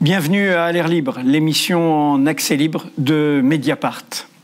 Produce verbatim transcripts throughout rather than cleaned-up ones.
Bienvenue à L'air libre, l'émission en accès libre de Mediapart.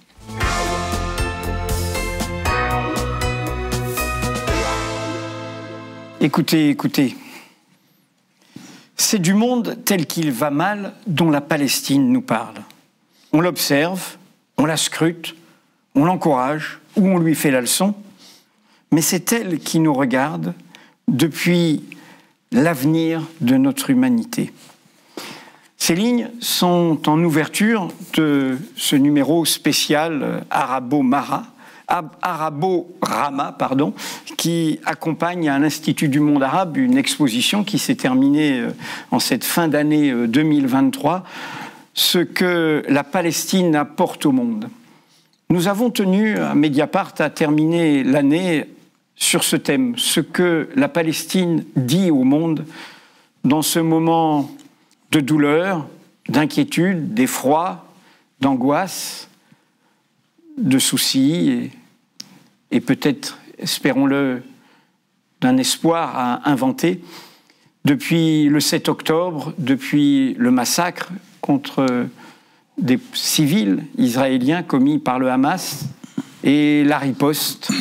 Écoutez, écoutez. C'est du monde tel qu'il va mal dont la Palestine nous parle. On l'observe, on la scrute, on l'encourage ou on lui fait la leçon, mais c'est elle qui nous regarde depuis l'avenir de notre humanité. Ces lignes sont en ouverture de ce numéro spécial Arabo-Mara, Arabo-Rama, pardon, qui accompagne à l'Institut du monde arabe une exposition qui s'est terminée en cette fin d'année deux mille vingt-trois, ce que la Palestine apporte au monde. Nous avons tenu à Mediapart à terminer l'année sur ce thème, ce que la Palestine dit au monde dans ce moment de douleur, d'inquiétude, d'effroi, d'angoisse, de soucis et, et peut-être, espérons-le, d'un espoir à inventer. Depuis le sept octobre, depuis le massacre contre des civils israéliens commis par le Hamas et la riposte,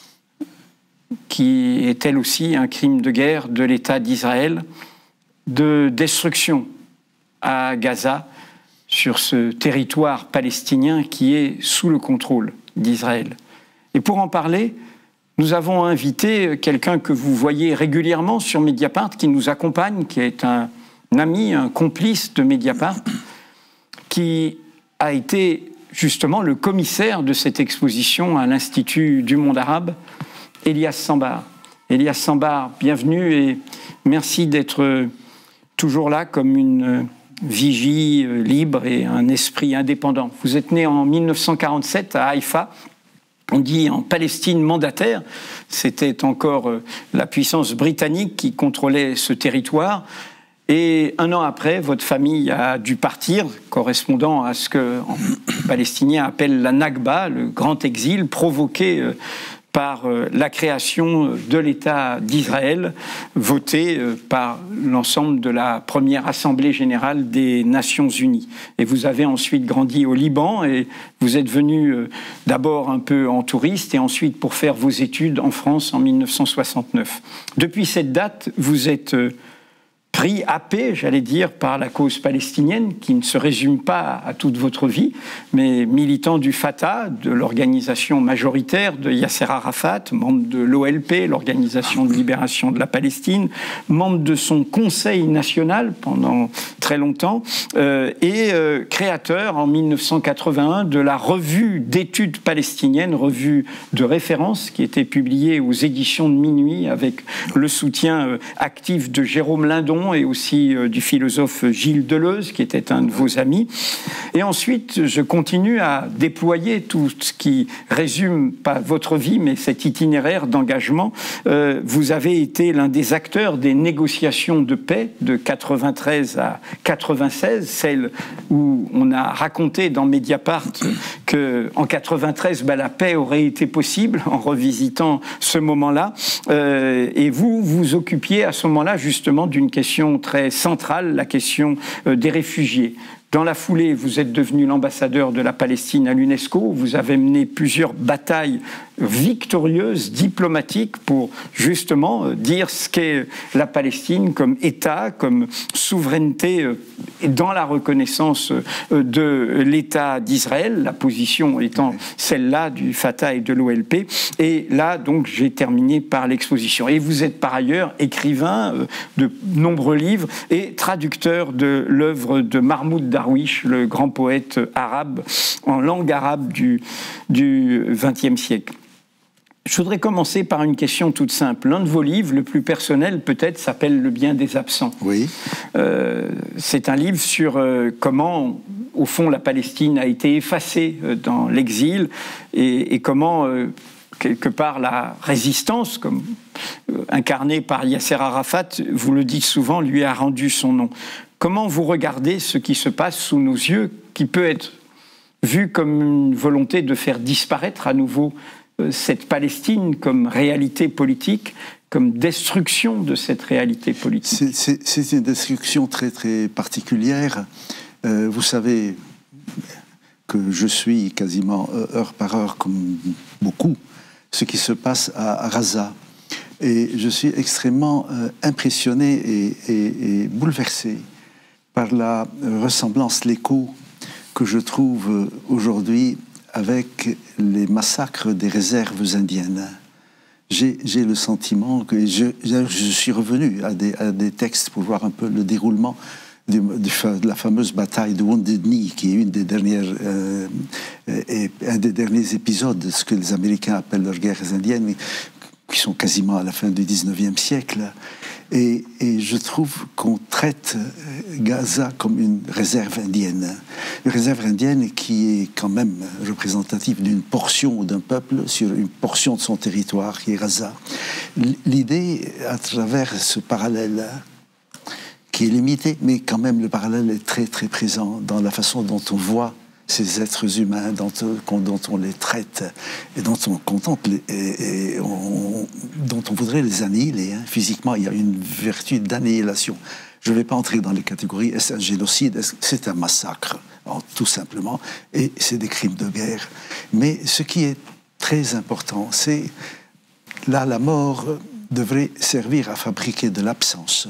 qui est elle aussi un crime de guerre de l'État d'Israël, de destruction à Gaza, sur ce territoire palestinien qui est sous le contrôle d'Israël. Et pour en parler, nous avons invité quelqu'un que vous voyez régulièrement sur Mediapart, qui nous accompagne, qui est un ami, un complice de Mediapart, qui a été justement le commissaire de cette exposition à l'Institut du monde arabe, Elias Sambar. Elias Sambar, bienvenue et merci d'être toujours là comme une vigie libre et un esprit indépendant. Vous êtes né en mille neuf cent quarante-sept à Haïfa, on dit en Palestine mandataire, c'était encore la puissance britannique qui contrôlait ce territoire. Et un an après, votre famille a dû partir, correspondant à ce que les Palestiniens appellent la Nakba, le grand exil provoqué par la création de l'État d'Israël, voté par l'ensemble de la première Assemblée générale des Nations unies. Et vous avez ensuite grandi au Liban et vous êtes venu d'abord un peu en touriste et ensuite pour faire vos études en France en mille neuf cent soixante-neuf. Depuis cette date, vous êtes pris, happé, j'allais dire, par la cause palestinienne, qui ne se résume pas à toute votre vie, mais militant du Fatah, de l'organisation majoritaire de Yasser Arafat, membre de l'O L P, l'Organisation de libération de la Palestine, membre de son conseil national pendant très longtemps, euh, et euh, créateur en mille neuf cent quatre-vingt-un de la revue d'études palestiniennes, revue de référence, qui était publiée aux éditions de Minuit avec le soutien euh, actif de Jérôme Lindon, et aussi euh, du philosophe Gilles Deleuze, qui était un de vos amis. Et ensuite, je continue à déployer tout ce qui résume, pas votre vie, mais cet itinéraire d'engagement. Euh, vous avez été l'un des acteurs des négociations de paix de quatre-vingt-treize à quatre-vingt-seize, celle où on a raconté dans Mediapart qu'en quatre-vingt-treize, bah, la paix aurait été possible en revisitant ce moment-là. Euh, et vous, vous occupiez à ce moment-là justement d'une question très centrale, la question des réfugiés. Dans la foulée, vous êtes devenu l'ambassadeur de la Palestine à l'UNESCO. Vous avez mené plusieurs batailles victorieuses, diplomatiques, pour justement dire ce qu'est la Palestine comme État, comme souveraineté dans la reconnaissance de l'État d'Israël, la position étant celle-là du Fatah et de l'O L P. Et là, donc, j'ai terminé par l'exposition. Et vous êtes par ailleurs écrivain de nombreux livres et traducteur de l'œuvre de Mahmoud Darwish, le grand poète arabe, en langue arabe du, du vingtième siècle. Je voudrais commencer par une question toute simple. L'un de vos livres, le plus personnel peut-être, s'appelle « Le bien des absents ». Oui. Euh, c'est un livre sur euh, comment, au fond, la Palestine a été effacée euh, dans l'exil et, et comment, euh, quelque part, la résistance, comme euh, incarnée par Yasser Arafat, vous le dites souvent, lui a rendu son nom. Comment vous regardez ce qui se passe sous nos yeux, qui peut être vu comme une volonté de faire disparaître à nouveau cette Palestine comme réalité politique? comme destruction de cette réalité politique. C'est une destruction très, très particulière. Euh, vous savez que je suis quasiment heure par heure, comme beaucoup, ce qui se passe à Gaza. Et je suis extrêmement euh, impressionné et, et, et bouleversé par la ressemblance, l'écho que je trouve aujourd'hui avec les massacres des réserves indiennes. J'ai le sentiment que je, je suis revenu à des, à des textes pour voir un peu le déroulement de, de, de la fameuse bataille de Wounded Knee, qui est une des dernières, euh, et, un des derniers épisodes de ce que les Américains appellent leurs guerres indiennes, qui sont quasiment à la fin du dix-neuvième siècle. Et, et je trouve qu'on traite Gaza comme une réserve indienne. Une réserve indienne qui est quand même représentative d'une portion d'un peuple sur une portion de son territoire, qui est Gaza. L'idée, à travers ce parallèle, qui est limité, mais quand même le parallèle est très très présent dans la façon dont on voit ces êtres humains, dont, dont on les traite et dont on contemple et, et on, dont on voudrait les annihiler. Hein. Physiquement, il y a une vertu d'annihilation. Je ne vais pas entrer dans les catégories. Est-ce un génocide? C'est un massacre, tout simplement. Et c'est des crimes de guerre. Mais ce qui est très important, c'est là, la mort devrait servir à fabriquer de l'absence.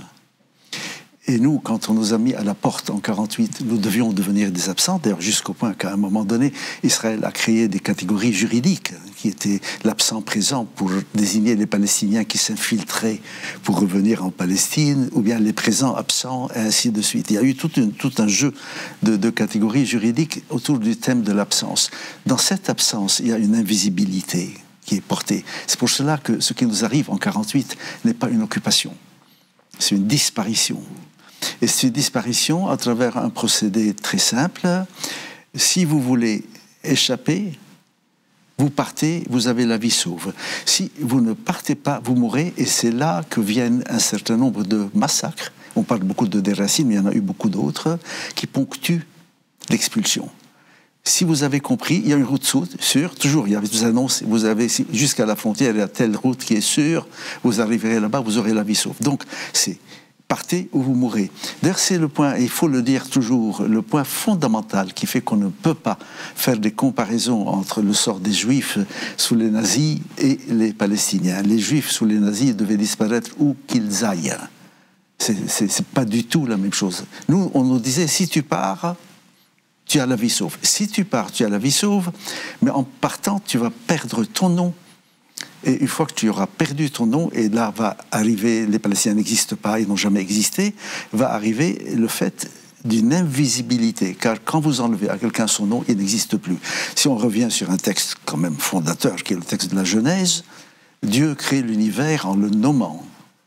Et nous, quand on nous a mis à la porte en quarante-huit, nous devions devenir des absents, d'ailleurs jusqu'au point qu'à un moment donné, Israël a créé des catégories juridiques, qui étaient l'absent présent pour désigner les Palestiniens qui s'infiltraient pour revenir en Palestine, ou bien les présents absents, et ainsi de suite. Il y a eu tout, une, tout un jeu de, de catégories juridiques autour du thème de l'absence. Dans cette absence, il y a une invisibilité qui est portée. C'est pour cela que ce qui nous arrive en quarante-huit n'est pas une occupation, c'est une disparition. Et c'est une disparition à travers un procédé très simple. Si vous voulez échapper, vous partez, vous avez la vie sauve. Si vous ne partez pas, vous mourrez, et c'est là que viennent un certain nombre de massacres. On parle beaucoup de Déracine, mais il y en a eu beaucoup d'autres, qui ponctuent l'expulsion. Si vous avez compris, il y a une route sûre, toujours, il y a des annonces, vous avez jusqu'à la frontière, il y a telle route qui est sûre, vous arriverez là-bas, vous aurez la vie sauve. Donc, c'est partez ou vous mourrez. D'ailleurs, c'est le point, et il faut le dire toujours, le point fondamental qui fait qu'on ne peut pas faire des comparaisons entre le sort des Juifs sous les nazis et les Palestiniens. Les Juifs sous les nazis devaient disparaître où qu'ils aillent. C'est pas du tout la même chose. Nous, on nous disait, si tu pars, tu as la vie sauve. Si tu pars, tu as la vie sauve, mais en partant, tu vas perdre ton nom. Et une fois que tu auras perdu ton nom, et là va arriver, les Palestiniens n'existent pas, ils n'ont jamais existé, va arriver le fait d'une invisibilité. Car quand vous enlevez à quelqu'un son nom, il n'existe plus. Si on revient sur un texte quand même fondateur, qui est le texte de la Genèse, Dieu crée l'univers en le nommant.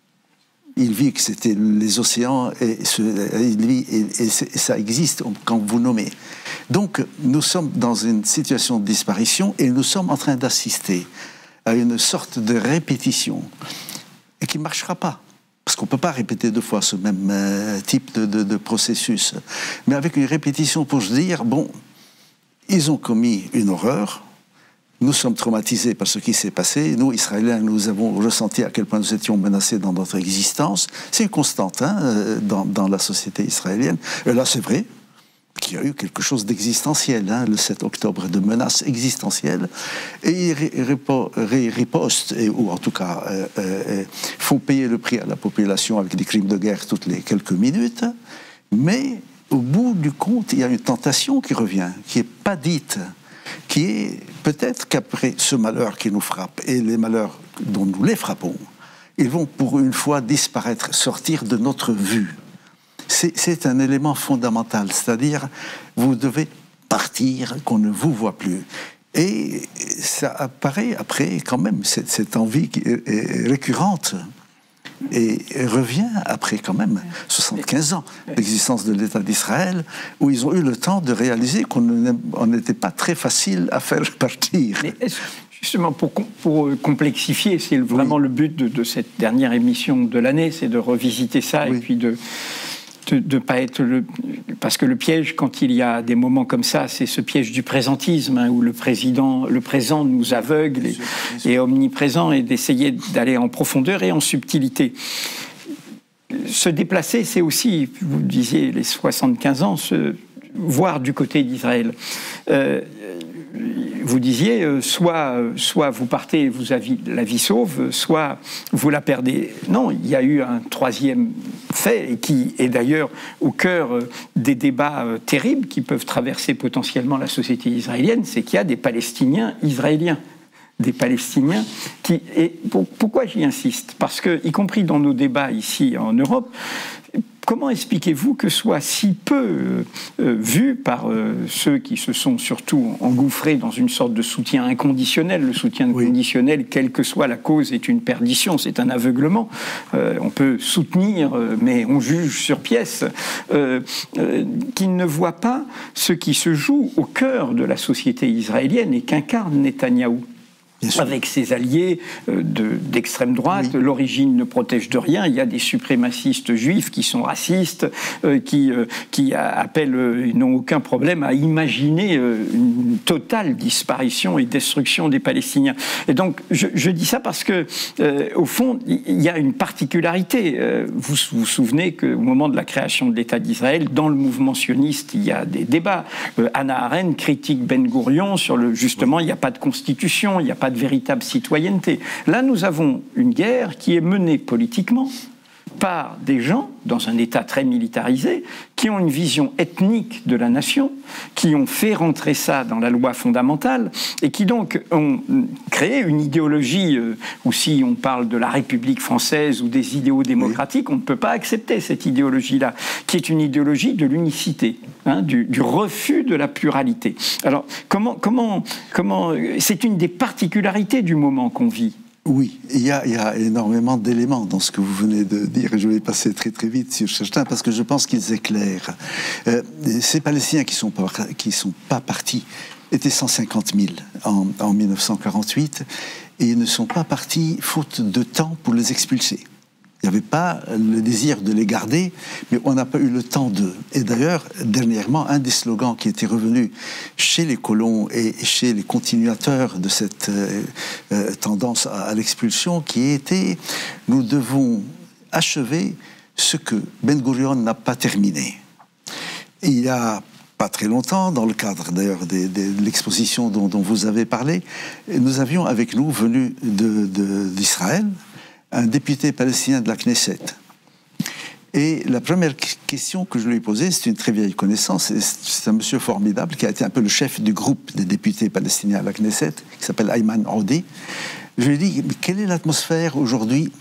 Il vit que c'était les océans, et, ce, il vit, et, et, et ça existe quand vous nommez. Donc, nous sommes dans une situation de disparition, et nous sommes en train d'assister à une sorte de répétition, et qui ne marchera pas. Parce qu'on ne peut pas répéter deux fois ce même euh, type de, de, de processus. Mais avec une répétition pour se dire, bon, ils ont commis une horreur, nous sommes traumatisés par ce qui s'est passé, nous, Israéliens, nous avons ressenti à quel point nous étions menacés dans notre existence. C'est une constante hein, dans, dans la société israélienne. Et là, c'est vrai qu'il y a eu quelque chose d'existentiel, hein, le sept octobre, de menaces existentielles, et ils ripostent, et, ou en tout cas euh, euh, font payer le prix à la population avec des crimes de guerre toutes les quelques minutes, mais au bout du compte, il y a une tentation qui revient, qui n'est pas dite, qui est peut-être qu'après ce malheur qui nous frappe, et les malheurs dont nous les frappons, ils vont pour une fois disparaître, sortir de notre vue. C'est un élément fondamental, c'est-à-dire vous devez partir, qu'on ne vous voit plus. Et ça apparaît après quand même, cette, cette envie qui est, est récurrente, et revient après quand même soixante-quinze ans d'existence de l'État d'Israël, où ils ont eu le temps de réaliser qu'on n'était pas très facile à faire partir. Mais justement, pour, pour complexifier, c'est vraiment oui. le but de, de cette dernière émission de l'année, c'est de revisiter ça oui. et puis de... de ne pas être le... Parce que le piège, quand il y a des moments comme ça, c'est ce piège du présentisme, hein, où le, président, le présent nous aveugle et est omniprésent, et d'essayer d'aller en profondeur et en subtilité. Se déplacer, c'est aussi, vous le disiez, les soixante-quinze ans, se voir du côté d'Israël. Euh, vous disiez, euh, soit, euh, soit vous partez et vous avez la vie sauve, soit vous la perdez. Non, il y a eu un troisième fait, et qui est d'ailleurs au cœur euh, des débats euh, terribles qui peuvent traverser potentiellement la société israélienne, c'est qu'il y a des Palestiniens israéliens. Des Palestiniens qui... Et pour, pourquoi j'y insiste? Parce que, y compris dans nos débats ici en Europe, comment expliquez-vous que soit si peu euh, euh, vu par euh, ceux qui se sont surtout engouffrés dans une sorte de soutien inconditionnel? Le soutien oui. inconditionnel, quelle que soit la cause, est une perdition, c'est un aveuglement. Euh, on peut soutenir, euh, mais on juge sur pièce. Euh, euh, qu'ils ne voient pas ce qui se joue au cœur de la société israélienne et qu'incarne Netanyahou. Avec ses alliés euh, d'extrême droite, oui. L'origine ne protège de rien. Il y a des suprémacistes juifs qui sont racistes, euh, qui, euh, qui appellent, euh, n'ont aucun problème à imaginer euh, une totale disparition et destruction des Palestiniens. Et donc, je, je dis ça parce que, euh, au fond, il y a une particularité. Euh, vous vous souvenez qu'au moment de la création de l'État d'Israël, dans le mouvement sioniste, il y a des débats. Euh, Hannah Arendt critique Ben Gourion sur le justement, il n'y a pas de constitution, il n'y a pas de véritable citoyenneté. Là, nous avons une guerre qui est menée politiquement par des gens, dans un État très militarisé, qui ont une vision ethnique de la nation, qui ont fait rentrer ça dans la loi fondamentale, et qui donc ont créé une idéologie, euh, où si on parle de la République française ou des idéaux démocratiques, oui. on ne peut pas accepter cette idéologie-là, qui est une idéologie de l'unicité, hein, du, du refus de la pluralité. Alors, comment, comment, comment, c'est une des particularités du moment qu'on vit. Oui, il y, a, il y a énormément d'éléments dans ce que vous venez de dire, et je vais passer très très vite sur certains parce que je pense qu'ils éclairent. Euh, ces Palestiniens qui sont pas, qui sont pas partis étaient cent cinquante mille en, en mille neuf cent quarante-huit, et ils ne sont pas partis faute de temps pour les expulser. Il n'y avait pas le désir de les garder, mais on n'a pas eu le temps d'eux. Et d'ailleurs, dernièrement, un des slogans qui était revenu chez les colons et chez les continuateurs de cette euh, euh, tendance à, à l'expulsion, qui était « Nous devons achever ce que Ben Gourion n'a pas terminé ». Il y a pas très longtemps, dans le cadre d'ailleurs de, de, de l'exposition dont, dont vous avez parlé, nous avions avec nous, venu de, de, d'Israël, un député palestinien de la Knesset. Et la première question que je lui ai posée, c'est une très vieille connaissance, c'est un monsieur formidable qui a été un peu le chef du groupe des députés palestiniens à la Knesset, qui s'appelle Ayman Aoudi. Je lui ai dit, mais quelle est l'atmosphère aujourd'hui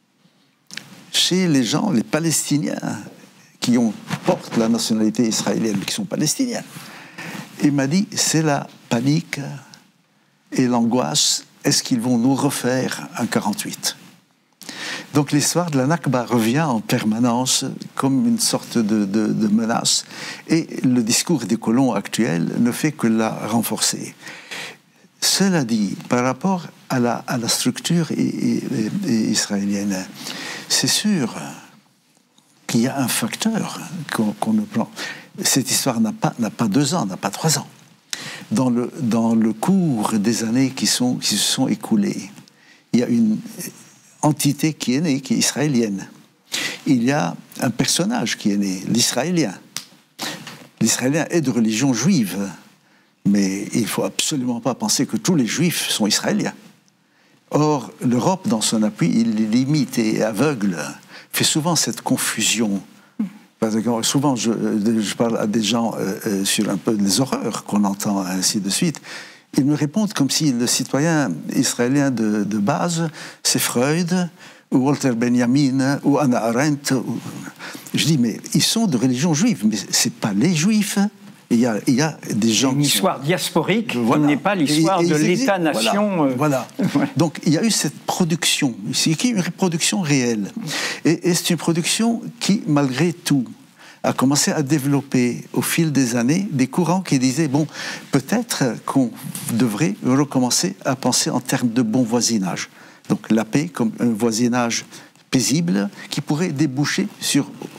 chez les gens, les Palestiniens, qui ont, portent la nationalité israélienne, mais qui sont palestiniens? Il m'a dit, c'est la panique et l'angoisse. Est-ce qu'ils vont nous refaire un quarante-huit? Donc l'histoire de la Nakba revient en permanence comme une sorte de, de, de menace, et le discours des colons actuels ne fait que la renforcer. Cela dit, par rapport à la, à la structure et, et, et israélienne, c'est sûr qu'il y a un facteur qu'on qu'on ne prend. Cette histoire n'a pas, n'a pas deux ans, n'a pas trois ans. Dans le, dans le cours des années qui, sont, qui se sont écoulées, il y a une entité qui est née, qui est israélienne. Il y a un personnage qui est né, l'Israélien. L'Israélien est de religion juive, mais il ne faut absolument pas penser que tous les Juifs sont israéliens. Or, l'Europe, dans son appui, il limite et aveugle, fait souvent cette confusion. Parce que souvent, je, je parle à des gens euh, sur un peu les horreurs qu'on entend, ainsi de suite. Ils me répondent comme si le citoyen israélien de, de base, c'est Freud, ou Walter Benjamin, ou Hannah Arendt. Ou... Je dis, mais ils sont de religion juive, mais ce n'est pas les Juifs. Il y a, il y a des gens une histoire sont... diasporique, voilà. Qui n'est pas l'histoire de l'État-nation. Voilà. Euh... voilà. Donc il y a eu cette production, c'est une reproduction réelle. Et, et c'est une production qui, malgré tout, a commencé à développer au fil des années des courants qui disaient, bon, peut-être qu'on devrait recommencer à penser en termes de bon voisinage. Donc la paix comme un voisinage paisible qui pourrait déboucher sur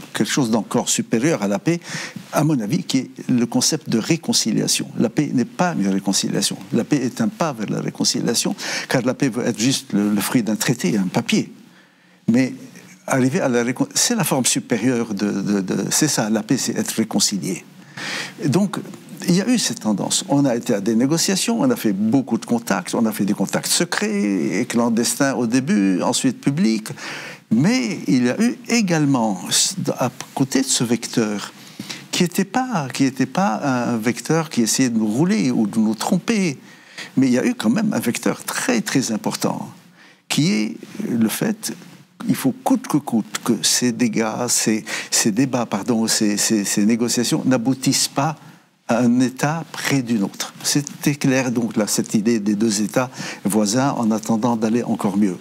quelque chose d'encore supérieur à la paix, à mon avis, qui est le concept de réconciliation. La paix n'est pas une réconciliation. La paix est un pas vers la réconciliation, car la paix veut être juste le, le fruit d'un traité, un papier. Mais arriver à la réconciliation, c'est la forme supérieure de... de, de c'est ça, la paix, c'est être réconcilié. Et donc, il y a eu cette tendance. On a été à des négociations, on a fait beaucoup de contacts, on a fait des contacts secrets et clandestins au début, ensuite publics. Mais il y a eu également, à côté de ce vecteur, qui n'était pas, qui n'était pas un vecteur qui essayait de nous rouler ou de nous tromper, mais il y a eu quand même un vecteur très très important, qui est le fait qu'il faut coûte que coûte que ces dégâts, ces, ces débats, pardon, ces, ces, ces négociations n'aboutissent pas à un État près d'un autre. C'était clair, donc, là, cette idée des deux États voisins en attendant d'aller encore mieux.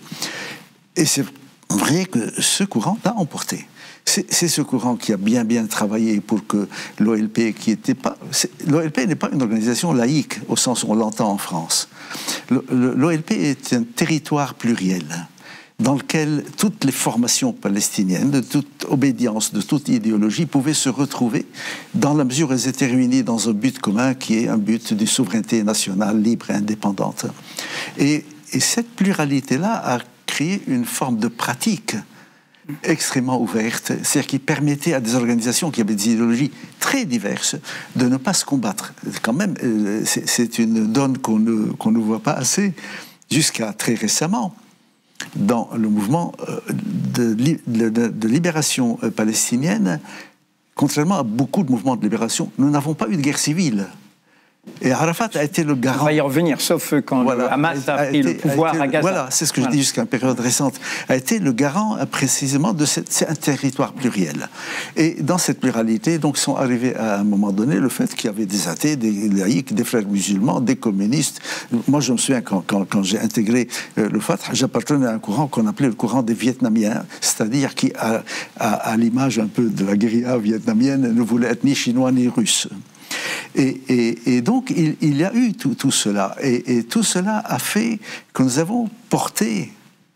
Et c'est vrai que ce courant l'a emporté. C'est, c'est ce courant qui a bien, bien travaillé pour que l'O L P, qui était pas... L'O L P n'est pas une organisation laïque, au sens où on l'entend en France. L'O L P est un territoire pluriel, dans lequel toutes les formations palestiniennes, de toute obédience, de toute idéologie, pouvaient se retrouver dans la mesure où elles étaient réunies dans un but commun qui est un but de souveraineté nationale libre et indépendante. Et, et cette pluralité-là a créé une forme de pratique extrêmement ouverte, c'est-à-dire qui permettait à des organisations qui avaient des idéologies très diverses de ne pas se combattre. Quand même, c'est, c'est une donne qu'on ne, qu'on ne voit pas assez, jusqu'à très récemment. Dans le mouvement de, de, de libération palestinienne, contrairement à beaucoup de mouvements de libération, nous n'avons pas eu de guerre civile. Et Arafat a été le garant. On va y revenir, sauf quand voilà, le Hamas a, a pris été, le pouvoir été, à Gaza. Voilà, c'est ce que voilà. je dis jusqu'à une période récente. A été le garant précisément de cette, c'est un territoire pluriel. Et dans cette pluralité, donc, sont arrivés à un moment donné le fait qu'il y avait des athées, des laïcs, des frères musulmans, des communistes. Moi, je me souviens quand, quand, quand j'ai intégré euh, le Fatah, j'appartenais à un courant qu'on appelait le courant des Vietnamiens, c'est-à-dire qui, à, à, à l'image un peu de la guérilla vietnamienne, ne voulait être ni chinois ni russe. Et, et, et donc, il, il y a eu tout, tout cela. Et, et tout cela a fait que nous avons porté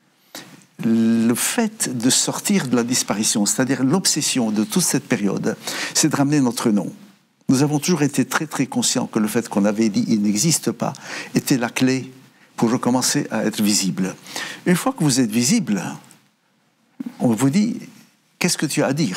le fait de sortir de la disparition, c'est-à-dire l'obsession de toute cette période, c'est de ramener notre nom. Nous avons toujours été très, très conscients que le fait qu'on avait dit « il n'existe pas » était la clé pour recommencer à être visible. Une fois que vous êtes visible, on vous dit « qu'est-ce que tu as à dire ?»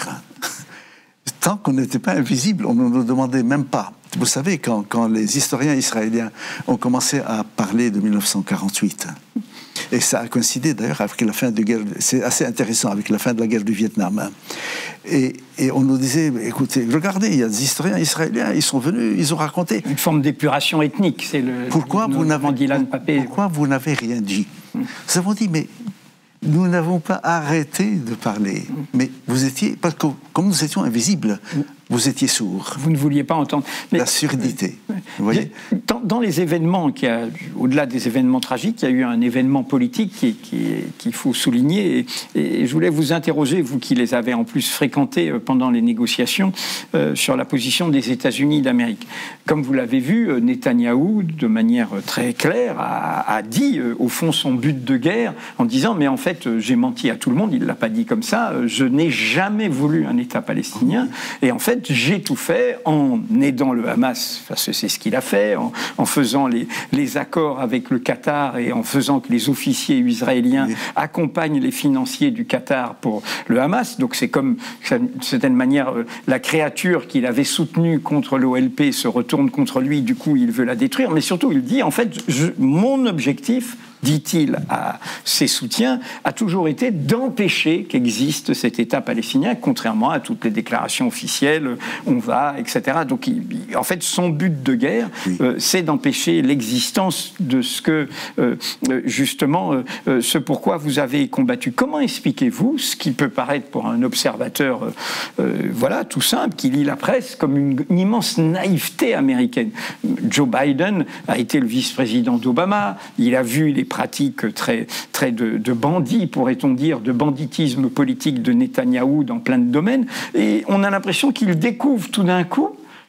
Tant qu'on n'était pas invisible, on ne nous demandait même pas. Vous savez, quand, quand les historiens israéliens ont commencé à parler de mille neuf cent quarante-huit, et ça a coïncidé d'ailleurs avec la fin de la guerre, c'est assez intéressant, avec la fin de la guerre du Vietnam. Et, et on nous disait, écoutez, regardez, il y a des historiens israéliens, ils sont venus, ils ont raconté. Une forme d'épuration ethnique, c'est le... Pourquoi, vous n'avez, Dylan Papé. pourquoi vous n'avez rien dit? Nous avons dit, mais... Nous n'avons pas arrêté de parler, mais vous étiez, parce que comme nous étions invisibles, vous étiez sourds. Vous ne vouliez pas entendre. Mais, la surdité, vous voyez. Dans, dans les événements, qui a, au-delà des événements tragiques, il y a eu un événement politique qu'il qui, qui faut souligner. Et, et je voulais vous interroger, vous qui les avez en plus fréquentés pendant les négociations, euh, sur la position des États-Unis d'Amérique. Comme vous l'avez vu, Netanyahou, de manière très claire, a, a dit, euh, au fond, son but de guerre, en disant, mais en fait, j'ai menti à tout le monde, il ne l'a pas dit comme ça, je n'ai jamais voulu un État palestinien, et en fait, j'ai tout fait en aidant le Hamas, parce que c'est ce qu'il a fait, en, en faisant les, les accords avec le Qatar et en faisant que les officiers israéliens oui. accompagnent les financiers du Qatar pour le Hamas. Donc c'est comme, d'une certaine manière, la créature qu'il avait soutenue contre l'O L P se retourne contre lui, du coup il veut la détruire, mais surtout il dit, en fait, je, mon objectif, dit-il à ses soutiens, a toujours été d'empêcher qu'existe cet État palestinien, contrairement à toutes les déclarations officielles, on va, et cetera. Donc, il, en fait, son but de guerre, oui. euh, c'est d'empêcher l'existence de ce que, euh, justement, euh, ce pourquoi vous avez combattu. Comment expliquez-vous ce qui peut paraître pour un observateur, euh, euh, voilà, tout simple, qui lit la presse, comme une, une immense naïveté américaine? Joe Biden a été le vice-président d'Obama, il a vu les pratiques très, très de, de bandits, pourrait-on dire, de banditisme politique de Netanyahou dans plein de domaines, et on a l'impression qu'il découvre tout d'un coup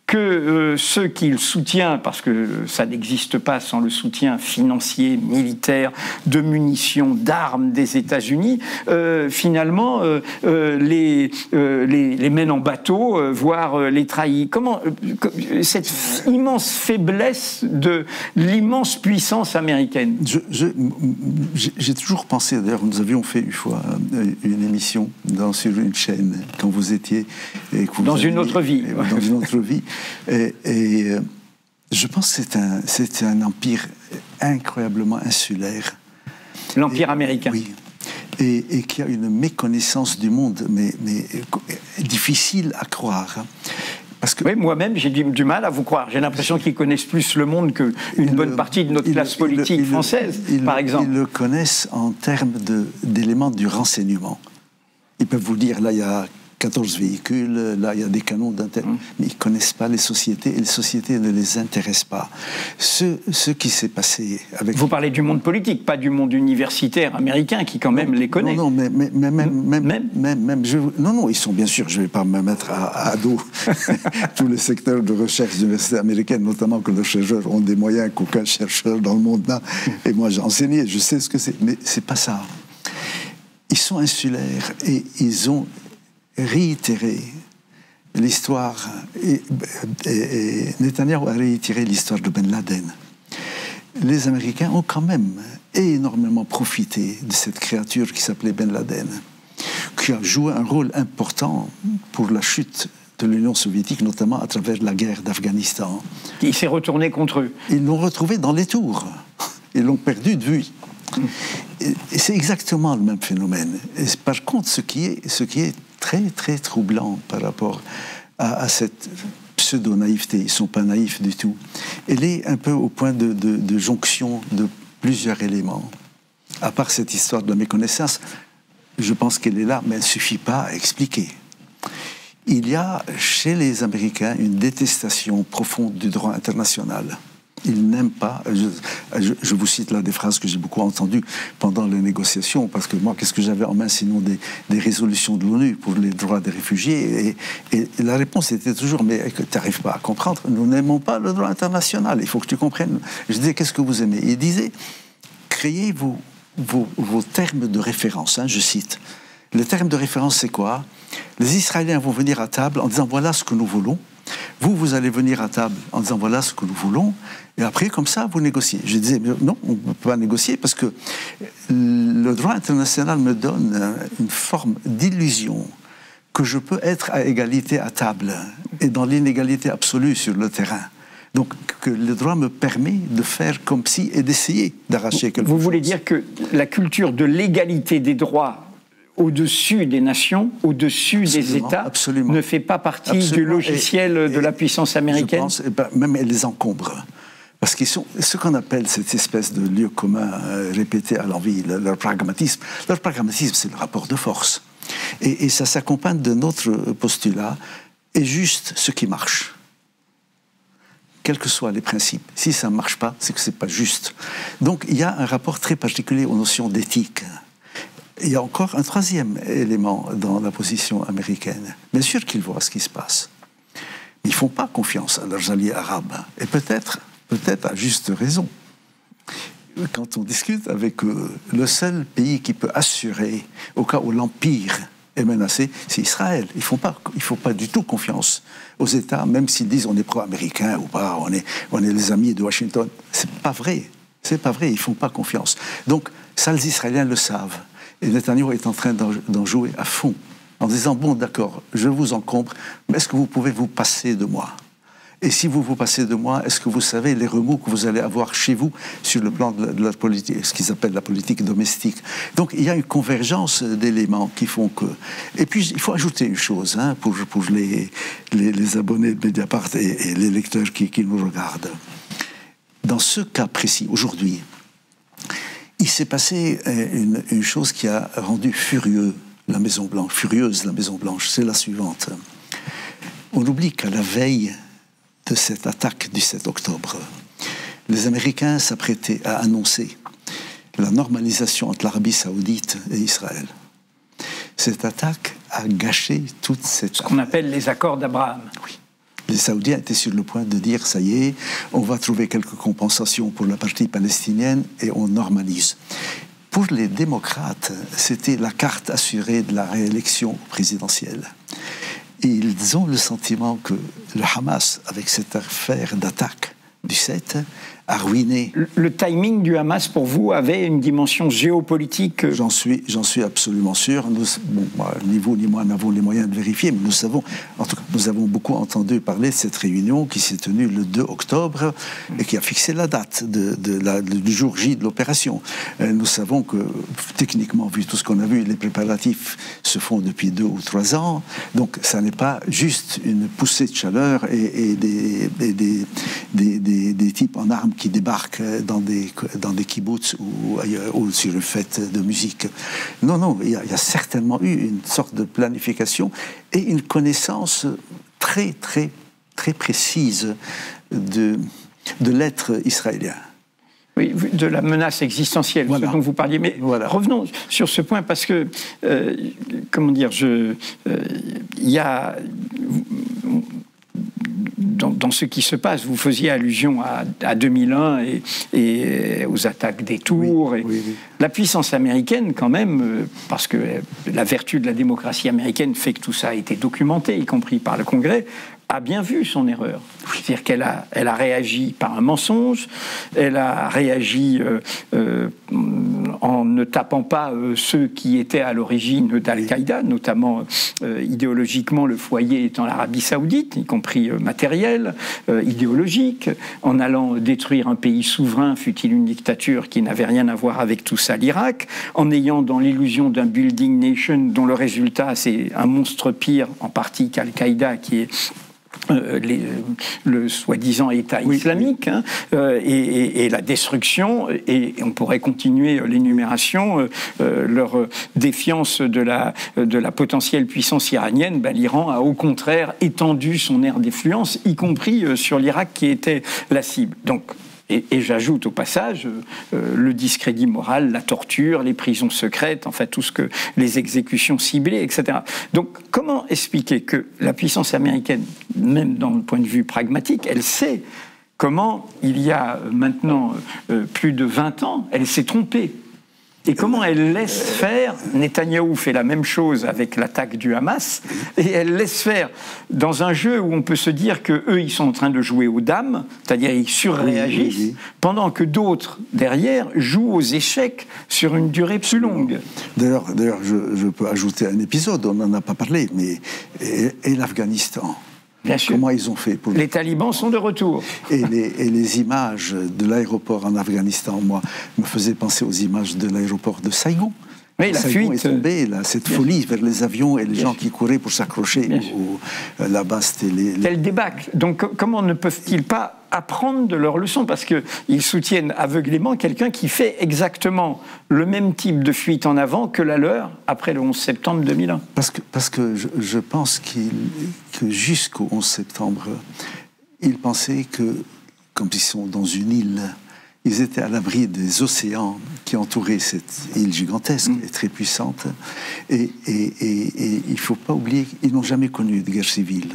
que euh, ceux qu'il soutient, parce que ça n'existe pas sans le soutien financier, militaire, de munitions, d'armes des États-Unis, euh, finalement euh, euh, les, euh, les, les mènent en bateau, euh, voire euh, les trahit. Comment euh, cette immense faiblesse de l'immense puissance américaine? Je, je, j'ai toujours pensé, d'ailleurs, nous avions fait une fois une émission dans, sur une chaîne, quand vous étiez... Et que vous dans aviez, une autre vie. Dans une autre vie. Et, et euh, je pense que c'est un, c'est un empire incroyablement insulaire. L'empire et, américain. Oui. Et, et qui a une méconnaissance du monde, mais, mais difficile à croire. Parce que oui, moi-même, j'ai du, du mal à vous croire. J'ai l'impression qu'ils connaissent plus le monde qu'une bonne le, partie de notre il, classe il, politique il, française, il, par exemple. Ils le connaissent en termes d'éléments du renseignement. Ils peuvent vous dire, là, il y a quatorze véhicules, là, il y a des canons d'inter... Mmh. Mais ils ne connaissent pas les sociétés, et les sociétés ne les intéressent pas. Ce, ce qui s'est passé avec... Vous parlez du monde politique, pas du monde universitaire américain, qui quand même non, les connaît. Non, non, mais, mais, mais même... même, même, même, même je, non, non, ils sont bien sûr, je ne vais pas me mettre à, à dos tous les secteurs de recherche des universités américaines, notamment que les chercheurs ont des moyens qu'aucun chercheur dans le monde n'a. Et moi, j'ai enseigné, je sais ce que c'est, mais ce n'est pas ça. Ils sont insulaires et ils ont réitéré l'histoire, et, et, et Netanyahou a réitéré l'histoire de Ben Laden. Les Américains ont quand même énormément profité de cette créature qui s'appelait Ben Laden, qui a joué un rôle important pour la chute de l'Union soviétique, notamment à travers la guerre d'Afghanistan. Il s'est retourné contre eux. Ils l'ont retrouvé dans les tours. Ils l'ont perdu de vue. Et c'est exactement le même phénomène. Et par contre, ce qui est, ce qui est très, très troublant par rapport à, à cette pseudo-naïveté, ils ne sont pas naïfs du tout, elle est un peu au point de, de, de jonction de plusieurs éléments. À part cette histoire de la méconnaissance, je pense qu'elle est là, mais elle ne suffit pas à expliquer. Il y a chez les Américains une détestation profonde du droit international. Ils n'aiment pas, je, je, je vous cite là des phrases que j'ai beaucoup entendues pendant les négociations, parce que moi, qu'est-ce que j'avais en main sinon des, des résolutions de l'ONU pour les droits des réfugiés, et, et, et la réponse était toujours, mais tu n'arrives pas à comprendre, nous n'aimons pas le droit international, il faut que tu comprennes. Je disais, qu'est-ce que vous aimez? Il disait, créez vos, vos, vos termes de référence, hein, je cite. Les termes de référence, c'est quoi? Les Israéliens vont venir à table en disant, voilà ce que nous voulons. Vous, vous allez venir à table en disant voilà ce que nous voulons, et après, comme ça, vous négociez. Je disais non, on ne peut pas négocier parce que le droit international me donne une forme d'illusion que je peux être à égalité à table et dans l'inégalité absolue sur le terrain. Donc, que le droit me permet de faire comme si et d'essayer d'arracher quelque chose. Vous voulez dire que la culture de l'égalité des droits au-dessus des nations, au-dessus absolument, des États, absolument. ne fait pas partie absolument. du logiciel et, de et la puissance américaine? Je pense, et ben, même elle les encombre. Parce qu'ils sont ce qu'on appelle cette espèce de lieu commun euh, répété à l'envie, le, leur pragmatisme. Leur pragmatisme, c'est le rapport de force. Et, et ça s'accompagne de notre postulat, et juste ce qui marche. Quels que soient les principes. Si ça ne marche pas, c'est que ce n'est pas juste. Donc il y a un rapport très particulier aux notions d'éthique. Il y a encore un troisième élément dans la position américaine. Bien sûr qu'ils voient ce qui se passe. Mais ils ne font pas confiance à leurs alliés arabes. Et peut-être, peut-être à juste raison. Quand on discute avec eux, le seul pays qui peut assurer, au cas où l'Empire est menacé, c'est Israël. Ils font pas, ils font pas du tout confiance aux États, même s'ils disent on est pro-américain ou pas, on est, on est les amis de Washington. C'est pas vrai. C'est pas vrai. Ils font pas confiance. Donc, ça, les Israéliens le savent. Et Netanyahou est en train d'en jouer à fond, en disant, bon, d'accord, je vous encombre, mais est-ce que vous pouvez vous passer de moi? Et si vous vous passez de moi, est-ce que vous savez les remous que vous allez avoir chez vous sur le plan de la, de la politique, ce qu'ils appellent la politique domestique? Donc, il y a une convergence d'éléments qui font que... Et puis, il faut ajouter une chose, hein, pour, pour les, les, les abonnés de Mediapart et, et les lecteurs qui, qui nous regardent. Dans ce cas précis, aujourd'hui, il s'est passé une, une chose qui a rendu furieux la Maison-Blanche, furieuse la Maison-Blanche, c'est la suivante. On oublie qu'à la veille de cette attaque du sept octobre, les Américains s'apprêtaient à annoncer la normalisation entre l'Arabie saoudite et Israël. Cette attaque a gâché toute cette... Ce qu'on appelle les accords d'Abraham. Oui. les Saoudiens étaient sur le point de dire, ça y est, on va trouver quelques compensations pour la partie palestinienne et on normalise. Pour les démocrates, c'était la carte assurée de la réélection présidentielle. Et ils ont le sentiment que le Hamas, avec cette affaire d'attaque du sept, a ruiné. Le, le timing du Hamas, pour vous, avait une dimension géopolitique? J'en suis, j'en suis absolument sûr. Nous, bon, ni vous ni moi n'avons les moyens de vérifier, mais nous savons, en tout cas, nous avons beaucoup entendu parler de cette réunion qui s'est tenue le deux octobre et qui a fixé la date de, de la, du jour J de l'opération. Euh, nous savons que, techniquement, vu tout ce qu'on a vu, les préparatifs se font depuis deux ou trois ans. Donc, ça n'est pas juste une poussée de chaleur et, et des, et des, des, des, des types en armes qui débarquent dans des, dans des kibbutz ou, ou sur une fête de musique. Non, non, il y, a, il y a certainement eu une sorte de planification et une connaissance très, très, très précise de, de l'être israélien. Oui, de la menace existentielle, voilà, ce dont vous parliez. Mais voilà, revenons sur ce point, parce que, euh, comment dire, je, euh, il y a... Dans, dans ce qui se passe, vous faisiez allusion à, à deux mille un et, et aux attaques des tours. Oui, et oui, oui. La puissance américaine, quand même, parce que la vertu de la démocratie américaine fait que tout ça a été documenté, y compris par le Congrès, a bien vu son erreur. C'est-à-dire qu'elle a, elle a réagi par un mensonge, elle a réagi euh, euh, en ne tapant pas euh, ceux qui étaient à l'origine d'Al-Qaïda, notamment euh, idéologiquement le foyer étant l'Arabie Saoudite, y compris euh, matériel, euh, idéologique, en allant détruire un pays souverain, fût-il une dictature qui n'avait rien à voir avec tout ça, l'Irak, en ayant dans l'illusion d'un building nation dont le résultat c'est un monstre pire en partie qu'Al-Qaïda qui est Euh, les, le soi-disant État oui, islamique, oui. Hein, euh, et, et, et la destruction, et, et on pourrait continuer l'énumération, euh, euh, leur défiance de la, de la potentielle puissance iranienne, ben, l'Iran a au contraire étendu son aire d'influence, y compris euh, sur l'Irak qui était la cible. Donc, Et, et j'ajoute au passage euh, le discrédit moral, la torture, les prisons secrètes, enfin tout ce que les exécutions ciblées, et cetera. Donc comment expliquer que la puissance américaine, même dans le point de vue pragmatique, elle sait comment, il y a maintenant euh, plus de vingt ans, elle s'est trompée? Et comment elle laisse faire, Netanyahou fait la même chose avec l'attaque du Hamas, et elle laisse faire dans un jeu où on peut se dire qu'eux, ils sont en train de jouer aux dames, c'est-à-dire ils surréagissent, oui, oui, oui. pendant que d'autres, derrière, jouent aux échecs sur une durée plus longue. D'ailleurs, d'ailleurs je, je peux ajouter un épisode, on n'en a pas parlé, mais et, et l'Afghanistan. Bien sûr. Comment ils ont fait pour... Les talibans sont de retour. Et les, et les images de l'aéroport en Afghanistan, moi, me faisaient penser aux images de l'aéroport de Saïgon. Oui, la Saïgon fuite. est tombée, là, cette Bien folie sûr. vers les avions et les Bien gens sûr. qui couraient pour s'accrocher. Euh, là-bas, c'était les... les... Tel débâcle. Donc, comment ne peuvent-ils pas apprendre de leurs leçons? Parce qu'ils soutiennent aveuglément quelqu'un qui fait exactement le même type de fuite en avant que la leur après le onze septembre deux mille un. Parce que, parce que je, je pense qu'il, que jusqu'au onze septembre, ils pensaient que, comme ils sont dans une île, ils étaient à l'abri des océans qui entouraient cette île gigantesque mmh. et très puissante. Et, et, et, et il ne faut pas oublier qu'ils n'ont jamais connu de guerre civile.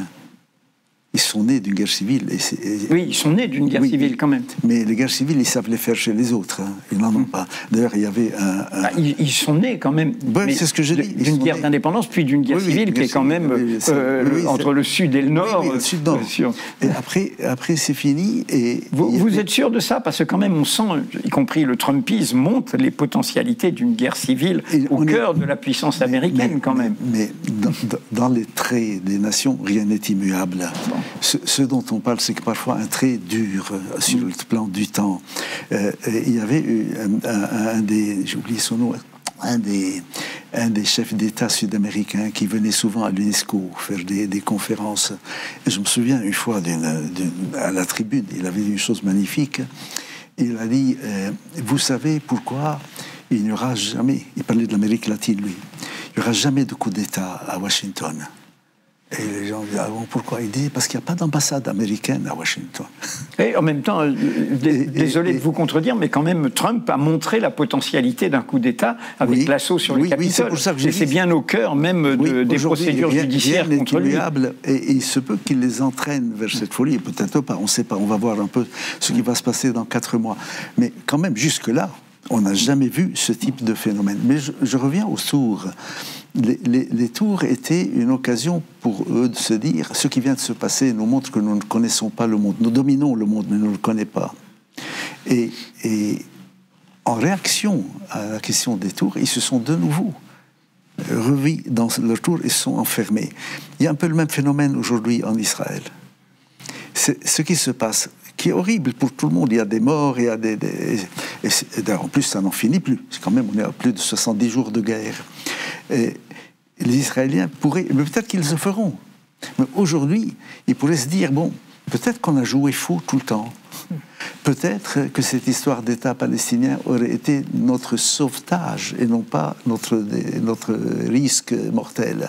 Ils sont nés d'une guerre civile. Et et... Oui, ils sont nés d'une guerre oui, civile quand même. Mais les guerres civiles, ils savent les faire chez les autres. Hein. Ils n'en ont mmh. pas. D'ailleurs, il y avait un... un... Ah, ils, ils sont nés quand même. Ouais, c'est ce que j'ai dit. D'une guerre nés... d'indépendance, puis d'une guerre oui, civile oui, qui est quand même oui, euh, oui, entre le sud et le nord. Oui, oui, le sud-nord. Et après, après c'est fini. Et vous, et... vous êtes sûr de ça? Parce que quand même, on sent, y compris le Trumpisme, montre les potentialités d'une guerre civile et au cœur est... de la puissance américaine, mais, quand même. Mais dans, dans les traits des nations, rien n'est immuable. Bon. Ce, ce dont on parle, c'est que parfois un trait dur euh, sur mmh. le plan du temps. Euh, il y avait eu un, un, un des, j'ai oublié son nom, un des, un des chefs d'État sud-américains qui venait souvent à l'UNESCO faire des, des conférences. Et je me souviens une fois d'une, d'une, à la tribune, il avait dit une chose magnifique. Il a dit, euh, vous savez pourquoi il n'y aura jamais, il parlait de l'Amérique latine lui, il n'y aura jamais de coup d'État à Washington. Et les gens disent, ah bon, pourquoi? Il dit, parce qu'il n'y a pas d'ambassade américaine à Washington. Et en même temps, désolé et, et, de vous contredire, mais quand même, Trump a montré la potentialité d'un coup d'État avec oui, l'assaut sur oui, le Capitole. Oui, et c'est bien au cœur même de, oui, des procédures rien, judiciaires rien contre lui. Et, et il se peut qu'il les entraîne vers cette folie, peut-être pas, on ne sait pas, on va voir un peu ce qui va se passer dans quatre mois. Mais quand même, jusque-là, on n'a jamais vu ce type de phénomène. Mais je, je reviens aux tours. Les, les, les tours étaient une occasion pour eux de se dire ce qui vient de se passer nous montre que nous ne connaissons pas le monde. Nous dominons le monde, mais nous ne le connaissons pas. Et, et en réaction à la question des tours, ils se sont de nouveau revus dans leur tour et se sont enfermés. Il y a un peu le même phénomène aujourd'hui en Israël. C'est ce qui se passe, qui est horrible pour tout le monde. Il y a des morts, il y a des... des et, et en plus, ça n'en finit plus. C'est quand même, on est à plus de soixante-dix jours de guerre. Et les Israéliens pourraient... Mais peut-être qu'ils le feront. Mais aujourd'hui, ils pourraient se dire, bon, peut-être qu'on a joué faux tout le temps. Peut-être que cette histoire d'État palestinien aurait été notre sauvetage et non pas notre, notre risque mortel.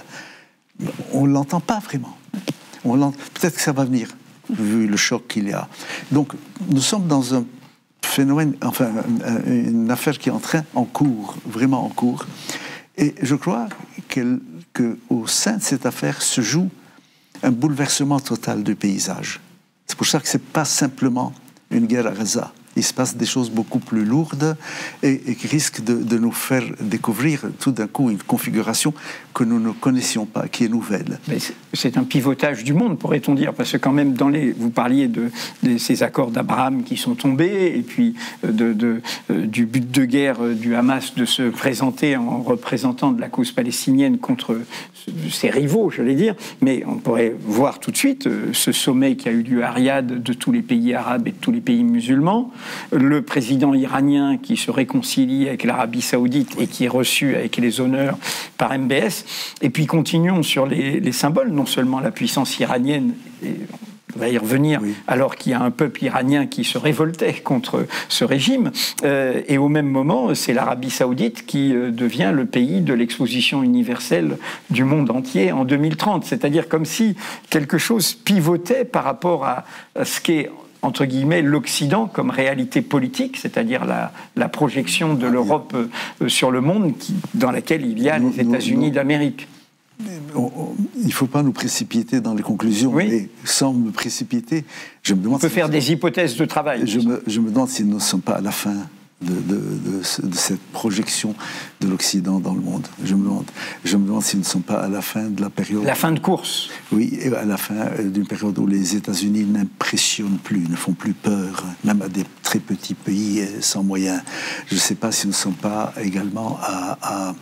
On ne l'entend pas vraiment. On l'entend... Peut-être que ça va venir, vu le choc qu'il y a. Donc, nous sommes dans un phénomène, enfin, une affaire qui est en train, en cours, vraiment en cours. Et je crois qu'au sein de cette affaire se joue un bouleversement total du paysage. C'est pour ça que ce n'est pas simplement une guerre à Gaza. Il se passe des choses beaucoup plus lourdes et, et qui risquent de, de nous faire découvrir tout d'un coup une configuration que nous ne connaissions pas, qui est nouvelle. Mais c'est un pivotage du monde, pourrait-on dire, parce que quand même, dans les, vous parliez de, de ces accords d'Abraham qui sont tombés, et puis de, de, euh, du but de guerre du Hamas de se présenter en représentant de la cause palestinienne contre ses rivaux, je vais dire, mais on pourrait voir tout de suite euh, ce sommet qui a eu lieu à Riyad de tous les pays arabes et de tous les pays musulmans, le président iranien qui se réconcilie avec l'Arabie Saoudite et qui est reçu avec les honneurs par M B S. Et puis continuons sur les, les symboles, non seulement la puissance iranienne, et on va y revenir, oui. alors qu'il y a un peuple iranien qui se révoltait contre ce régime, euh, et au même moment, c'est l'Arabie Saoudite qui euh, devient le pays de l'exposition universelle du monde entier en deux mille trente. C'est-à-dire comme si quelque chose pivotait par rapport à, à ce qu'est entre guillemets, l'Occident comme réalité politique, c'est-à-dire la, la projection de l'Europe euh, sur le monde, qui, dans laquelle il y a les États-Unis d'Amérique. Il ne faut pas nous précipiter dans les conclusions, oui. mais sans me précipiter, je me demande... On peut si faire des hypothèses de travail. Je me, je me demande si nous ne sommes pas à la fin de, de, de, de cette projection de l'Occident dans le monde. Je me demande, je me demande si nous ne sommes pas à la fin de la période... La fin de course. Oui, et à la fin d'une période où les États-Unis n'impressionnent plus, ne font plus peur, même à des très petits pays sans moyens. Je ne sais pas si nous ne sommes pas également à... à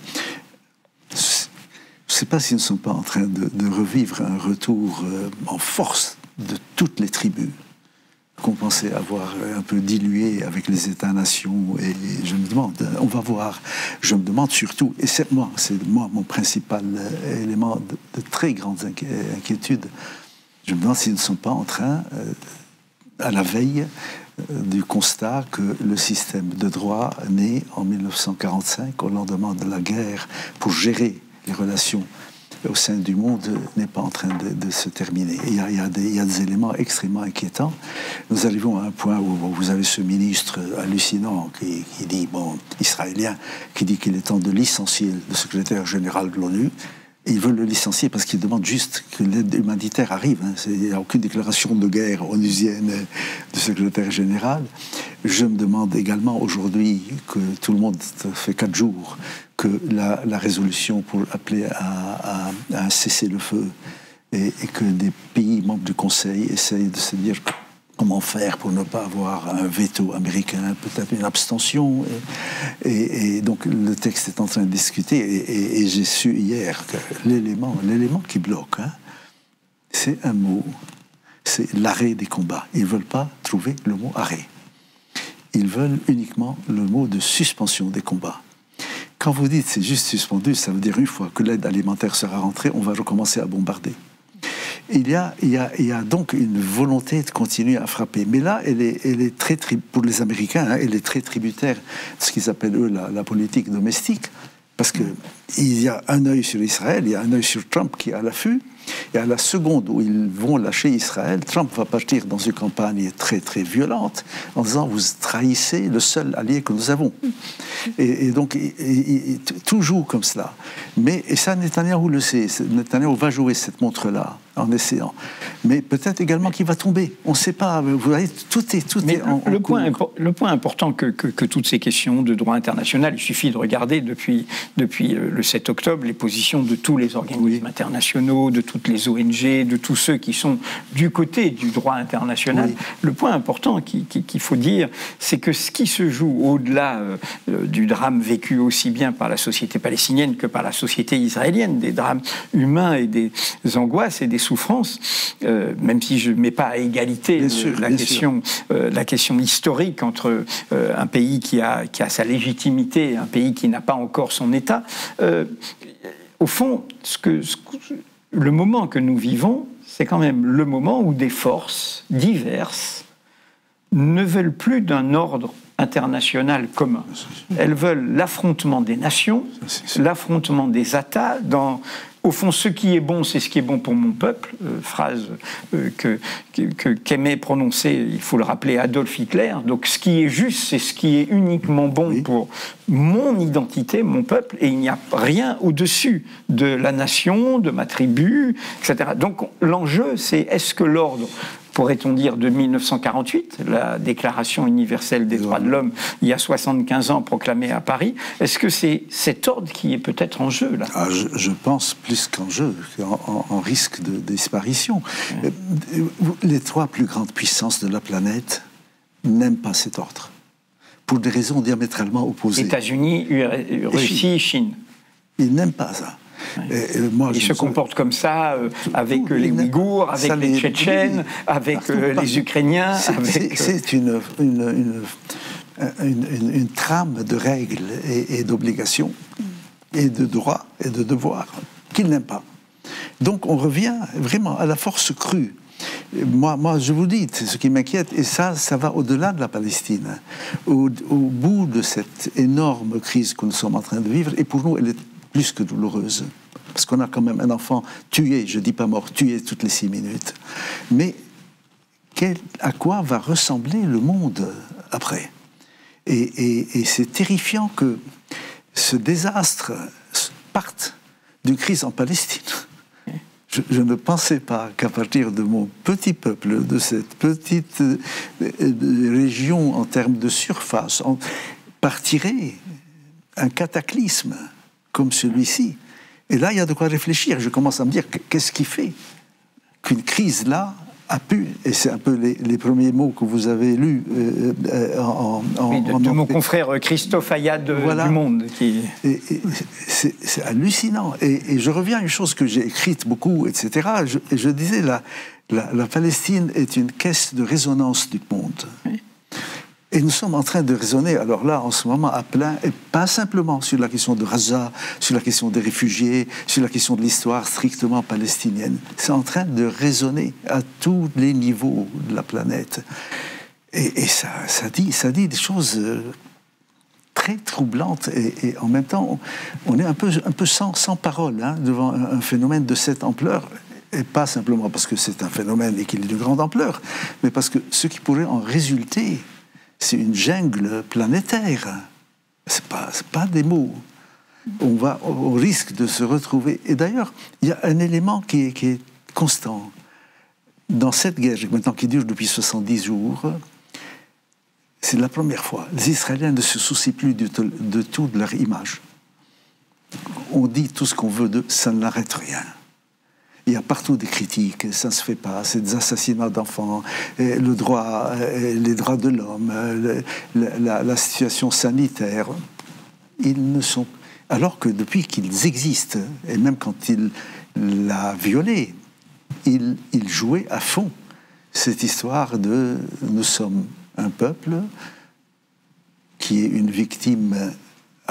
je ne sais pas si nous ne sommes pas en train de, de revivre un retour euh, en force de toutes les tribus qu'on pensait avoir un peu dilué avec les États-nations. Et je me demande, on va voir, je me demande surtout, et c'est moi, c'est moi mon principal euh, élément de, de très grande inqui inquiétude, je me demande si nous ne sommes pas en train, euh, à la veille euh, du constat que le système de droit né en mille neuf cent quarante-cinq, au lendemain de la guerre, pour gérer les relations au sein du monde n'est pas en train de, de se terminer. Il y, a, il, y a des, il y a des éléments extrêmement inquiétants. Nous arrivons à un point où vous avez ce ministre hallucinant qui, qui dit, bon, israélien, qui dit qu'il est temps de licencier le secrétaire général de l'ONU. Ils veulent le licencier parce qu'ils demandent juste que l'aide humanitaire arrive. Hein. Il n'y a aucune déclaration de guerre onusienne du secrétaire général. Je me demande également aujourd'hui que tout le monde fait quatre jours que la, la résolution pour appeler à, à, à un cessez-le-feu et, et que des pays membres du Conseil essayent de se dire comment faire pour ne pas avoir un veto américain, peut-être une abstention. Et, et, et donc le texte est en train de discuter. Et, et, et j'ai su hier que l'élément, l'élément qui bloque, hein, c'est un mot, c'est l'arrêt des combats. Ils ne veulent pas trouver le mot arrêt. Ils veulent uniquement le mot de suspension des combats. Quand vous dites c'est juste suspendu, ça veut dire une fois que l'aide alimentaire sera rentrée, on va recommencer à bombarder. Il y, a, il, y a, il y a donc une volonté de continuer à frapper. Mais là, elle est, elle est très, pour les Américains, hein, elle est très tributaire de ce qu'ils appellent, eux, la, la politique domestique. Parce qu'il y a un œil sur Israël, il y a un œil sur Trump qui est à l'affût. Et à la seconde où ils vont lâcher Israël, Trump va partir dans une campagne très très violente en disant vous trahissez le seul allié que nous avons. Et, et donc et, et, et, tout joue comme cela. Mais et ça, Netanyahou le sait. Netanyahou va jouer cette montre-là en essayant. Mais peut-être également qu'il va tomber. On ne sait pas. Vous voyez, tout est tout Mais est en, le, en point, cours. le point important que, que, que toutes ces questions de droit international, il suffit de regarder depuis, depuis le sept octobre les positions de tous les organismes oui. internationaux, de toutes les O N G, de tous ceux qui sont du côté du droit international. Oui. Le point important qu'il qui, qui faut dire, c'est que ce qui se joue au-delà euh, du drame vécu aussi bien par la société palestinienne que par la société israélienne, des drames humains et des angoisses et des souffrances, euh, même si je ne mets pas à égalité le, sûr, la, question, euh, la question historique entre euh, un pays qui a, qui a sa légitimité et un pays qui n'a pas encore son État. Euh, au fond, ce que, ce que, le moment que nous vivons, c'est quand même le moment où des forces diverses ne veulent plus d'un ordre international commun. Elles veulent l'affrontement des nations, l'affrontement des États. Dans, au fond, ce qui est bon, c'est ce qui est bon pour mon peuple. Euh, phrase euh, que, que, qu'aimait prononcer, il faut le rappeler, Adolf Hitler. Donc, ce qui est juste, c'est ce qui est uniquement bon oui. pour mon identité, mon peuple, et il n'y a rien au-dessus de la nation, de ma tribu, et cetera. Donc, l'enjeu, c'est est-ce que l'ordre, pourrait-on dire, de mille neuf cent quarante-huit, la Déclaration universelle des droits de l'homme, il y a soixante-quinze ans, proclamée à Paris, est-ce que c'est cet ordre qui est peut-être en jeu, là ? ah, je, je pense plus qu'en jeu, en, en, en risque de, de disparition. Ouais. Les trois plus grandes puissances de la planète n'aiment pas cet ordre, pour des raisons diamétralement opposées. États-Unis, Russie, Chine. Chine. Ils n'aiment pas ça. Ouais. Et, et moi, Ils se comportent comme ça euh, avec tout, les Ouïghours, avec les, les Tchétchènes, avec partout, euh, partout. les Ukrainiens. C'est, avec, c'est, c'est une, une, une, une, une trame de règles et, et d'obligations, et de droits et de devoirs qu'ils n'aiment pas. Donc on revient vraiment à la force crue. Moi, moi, je vous dis, c'est ce qui m'inquiète, et ça, ça va au-delà de la Palestine. Au, au bout de cette énorme crise que nous sommes en train de vivre, et pour nous, elle est plus que douloureuse, parce qu'on a quand même un enfant tué, je dis pas mort, tué toutes les six minutes. Mais quel, à quoi va ressembler le monde après ? Et, et, et c'est terrifiant que ce désastre parte d'une crise en Palestine. Je, je ne pensais pas qu'à partir de mon petit peuple, de cette petite euh, région en termes de surface, on partirait un cataclysme comme celui-ci. Et là, il y a de quoi réfléchir. Je commence à me dire, qu'est-ce qui fait qu'une crise là a pu, et c'est un peu les, les premiers mots que vous avez lus euh, euh, en, en, oui, de, en de mon confrère Christophe Ayad voilà. du Monde. Qui... Et, et c'est, c'est hallucinant. Et, et je reviens à une chose que j'ai écrite beaucoup, et cetera. Je, et je disais, la, la, la Palestine est une caisse de résonance du monde. Oui. Et nous sommes en train de raisonner, alors là, en ce moment, à plein, et pas simplement sur la question de Gaza, sur la question des réfugiés, sur la question de l'histoire strictement palestinienne. C'est en train de résonner à tous les niveaux de la planète. Et, et ça, ça, dit, ça dit des choses très troublantes. Et, et en même temps, on, on est un peu, un peu sans, sans parole hein, devant un, un phénomène de cette ampleur. Et pas simplement parce que c'est un phénomène et qu'il est de grande ampleur, mais parce que ce qui pourrait en résulter, c'est une jungle planétaire. C'est pas, c'est pas des mots. On va, on risque de se retrouver. Et d'ailleurs, il y a un élément qui est, qui est constant dans cette guerre, maintenant qui dure depuis soixante-dix jours. C'est la première fois. Les Israéliens ne se soucient plus de, de tout de leur image. On dit tout ce qu'on veut d'eux, ça ne l'arrête rien. Il y a partout des critiques, ça ne se fait pas, c'est des assassinats d'enfants, le droit, les droits de l'homme, le, la, la situation sanitaire. Ils ne sont... Alors que depuis qu'ils existent, et même quand il l'a violé, il, il jouait à fond cette histoire de « nous sommes un peuple qui est une victime absolue »,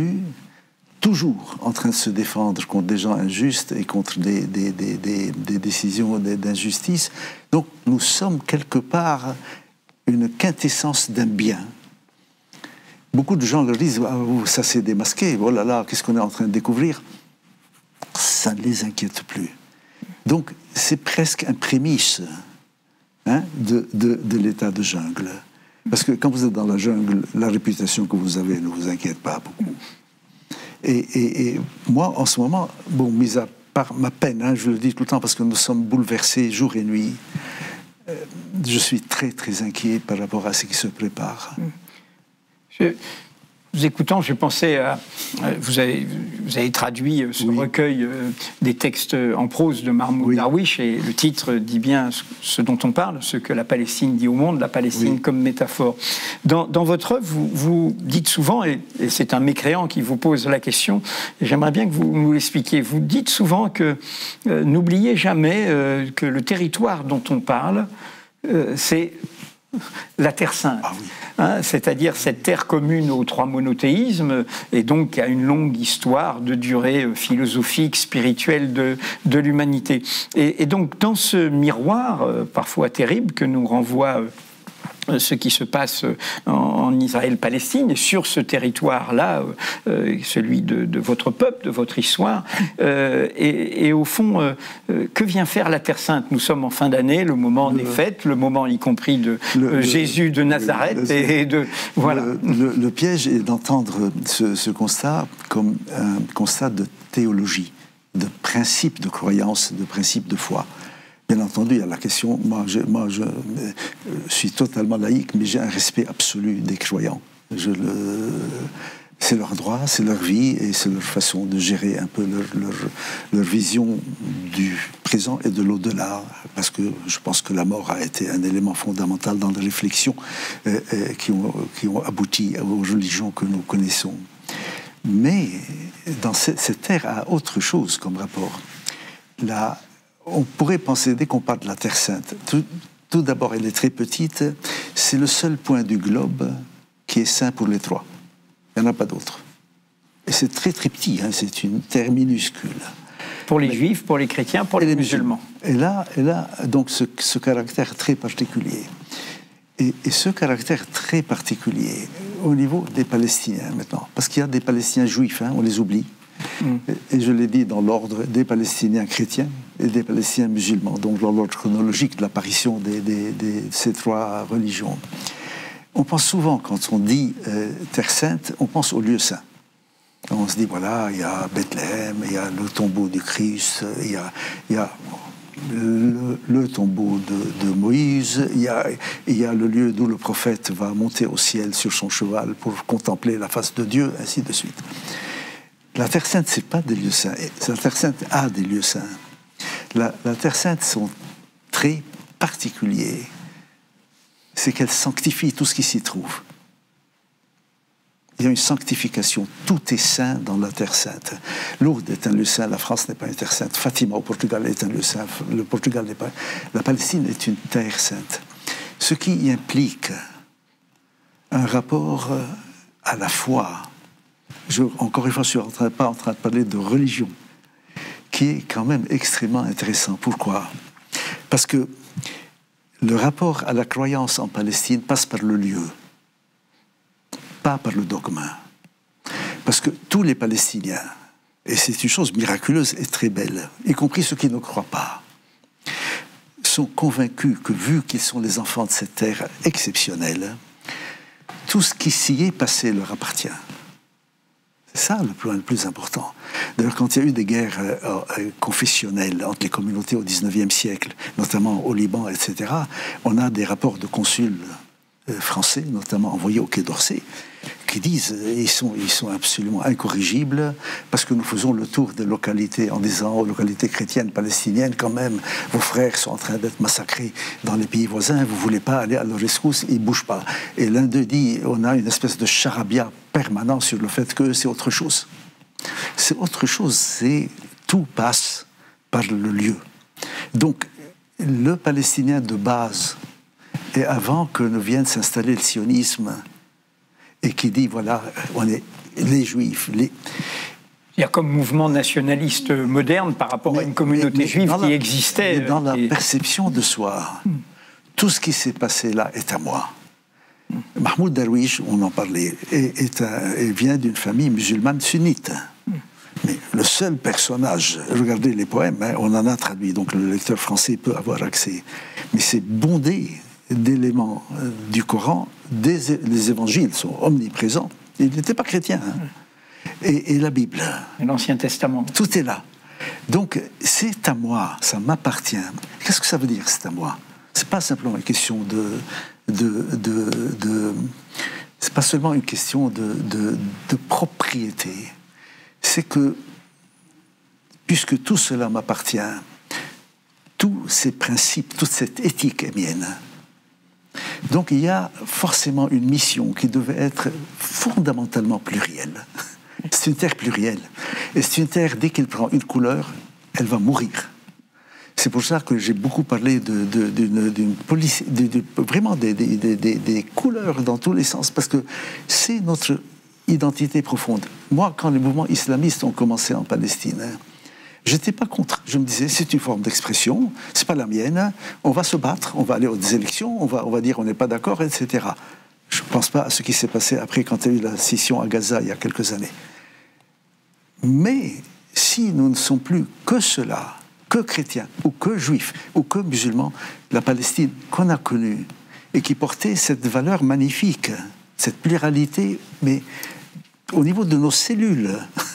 toujours en train de se défendre contre des gens injustes et contre des, des, des, des, des décisions d'injustice. Donc nous sommes quelque part une quintessence d'un bien. Beaucoup de gens leur disent ah, « ça s'est démasqué, oh là là, qu'est-ce qu'on est en train de découvrir ?» Ça ne les inquiète plus. Donc, c'est presque un prémisse hein, de, de, de l'état de jungle. Parce que quand vous êtes dans la jungle, la réputation que vous avez ne vous inquiète pas beaucoup. Et, et, et moi, en ce moment, bon, mis à part ma peine, hein, je le dis tout le temps, parce que nous sommes bouleversés jour et nuit, euh, je suis très, très inquiet par rapport à ce qui se prépare. Je... Vous écoutant, je pensais à... Vous avez, vous avez traduit ce oui. recueil euh, des textes en prose de Mahmoud oui. Darwish, et le titre dit bien ce, ce dont on parle, ce que la Palestine dit au monde, la Palestine oui. comme métaphore. Dans, dans votre œuvre, vous, vous dites souvent, et, et c'est un mécréant qui vous pose la question, et j'aimerais bien que vous nous l'expliquiez, vous dites souvent que euh, n'oubliez jamais euh, que le territoire dont on parle, euh, c'est la Terre Sainte. Ah oui. Hein, c'est-à-dire cette terre commune aux trois monothéismes, et donc qui a une longue histoire de durée philosophique, spirituelle de, de l'humanité. Et, et donc dans ce miroir, euh, parfois terrible, que nous renvoie euh, ce qui se passe en, en Israël-Palestine, et sur ce territoire-là, euh, celui de, de votre peuple, de votre histoire, euh, et, et au fond, euh, que vient faire la Terre Sainte? Nous sommes en fin d'année, le moment le, des fêtes, le moment y compris de le, euh, Jésus de Nazareth, le, et de... Voilà. Le, le piège est d'entendre ce, ce constat comme un constat de théologie, de principe de croyance, de principe de foi. Bien entendu, il y a la question, moi je, moi, je, je suis totalement laïque, mais j'ai un respect absolu des croyants. Je le, c'est leur droit, c'est leur vie, et c'est leur façon de gérer un peu leur, leur, leur vision du présent et de l'au-delà, parce que je pense que la mort a été un élément fondamental dans les réflexions euh, euh, qui, ont, qui ont abouti aux religions que nous connaissons. Mais dans cette, cette terre a autre chose comme rapport. La On pourrait penser, dès qu'on parle de la Terre Sainte, tout, tout d'abord, elle est très petite, c'est le seul point du globe qui est saint pour les trois. Il n'y en a pas d'autre. Et c'est très très petit, hein, c'est une terre minuscule. Pour les Mais, Juifs, pour les chrétiens, pour les, les musulmans. Et là, et là donc, ce, ce caractère très particulier. Et, et ce caractère très particulier au niveau des Palestiniens, maintenant. Parce qu'il y a des Palestiniens juifs, hein, on les oublie. Mm. Et je l'ai dit dans l'ordre des Palestiniens chrétiens et des Palestiniens musulmans, donc dans l'ordre chronologique de l'apparition de ces trois religions. On pense souvent, quand on dit euh, Terre Sainte, on pense au lieu saint. On se dit, voilà, il y a Bethléem, il y a le tombeau du Christ, il y a, il y a le, le tombeau de, de Moïse, il y, a, il y a le lieu d'où le prophète va monter au ciel sur son cheval pour contempler la face de Dieu, ainsi de suite. La Terre Sainte, c'est pas des lieux saints. La Terre Sainte a des lieux saints. La, la Terre Sainte sont très particuliers. C'est qu'elle sanctifie tout ce qui s'y trouve. Il y a une sanctification. Tout est saint dans la Terre Sainte. Lourdes est un lieu saint. La France n'est pas une terre sainte. Fatima au Portugal est un lieu saint. Le Portugal n'est pas. La Palestine est une terre sainte. Ce qui implique un rapport à la foi. Je, encore une fois, je ne suis en train, pas en train de parler de religion, qui est quand même extrêmement intéressant. Pourquoi? Parce que le rapport à la croyance en Palestine passe par le lieu, pas par le dogme. Parce que tous les Palestiniens, et c'est une chose miraculeuse et très belle, y compris ceux qui ne croient pas, sont convaincus que, vu qu'ils sont les enfants de cette terre exceptionnelle, tout ce qui s'y est passé leur appartient. C'est ça le point le plus important. D'ailleurs, quand il y a eu des guerres euh, euh, confessionnelles entre les communautés au dix-neuvième siècle, notamment au Liban, et cetera, on a des rapports de consuls euh, français, notamment envoyés au Quai d'Orsay, qui disent euh, ils sont, ils sont absolument incorrigibles parce que nous faisons le tour des localités en disant aux localités chrétiennes, palestiniennes, quand même, vos frères sont en train d'être massacrés dans les pays voisins, vous ne voulez pas aller à leur rescousse, ils ne bougent pas. Et l'un d'eux dit, on a une espèce de charabia permanent sur le fait que c'est autre chose. C'est autre chose, c'est tout passe par le lieu. Donc, le Palestinien de base, et avant que ne vienne s'installer le sionisme, et qui dit, voilà, on est les Juifs, les... Il y a comme mouvement nationaliste moderne par rapport mais, à une communauté mais, mais juive qui la, existait. Mais dans et... la perception de soi, hmm. tout ce qui s'est passé là est à moi. Hmm. Mahmoud Darwish, on en parlait, est, est un, vient d'une famille musulmane sunnite. Hmm. Mais le seul personnage, regardez les poèmes, hein, on en a traduit, donc le lecteur français peut avoir accès. Mais c'est bondé d'éléments euh, du Coran, des, les évangiles sont omniprésents. Il n'était pas chrétien. Hein. Et, et la Bible. Et l'Ancien Testament. Tout est là. Donc, c'est à moi, ça m'appartient. Qu'est-ce que ça veut dire, c'est à moi? C'est pas simplement une question de... de, de, de c'est pas seulement une question de, de, de propriété. C'est que, puisque tout cela m'appartient, tous ces principes, toute cette éthique est mienne. Donc il y a forcément une mission qui devait être fondamentalement plurielle. C'est une terre plurielle. Et c'est une terre, dès qu'elle prend une couleur, elle va mourir. C'est pour ça que j'ai beaucoup parlé de, de, d'une, d'une police, de, de, vraiment des, des, des, des couleurs dans tous les sens, parce que c'est notre identité profonde. Moi, quand les mouvements islamistes ont commencé en Palestine, hein, j'étais pas contre. Je me disais, c'est une forme d'expression, c'est pas la mienne, on va se battre, on va aller aux élections, on va, on va dire on n'est pas d'accord, et cetera. Je ne pense pas à ce qui s'est passé après quand il y a eu la scission à Gaza il y a quelques années. Mais si nous ne sommes plus que cela, que chrétiens, ou que juifs, ou que musulmans, la Palestine qu'on a connue, et qui portait cette valeur magnifique, cette pluralité, mais au niveau de nos cellules,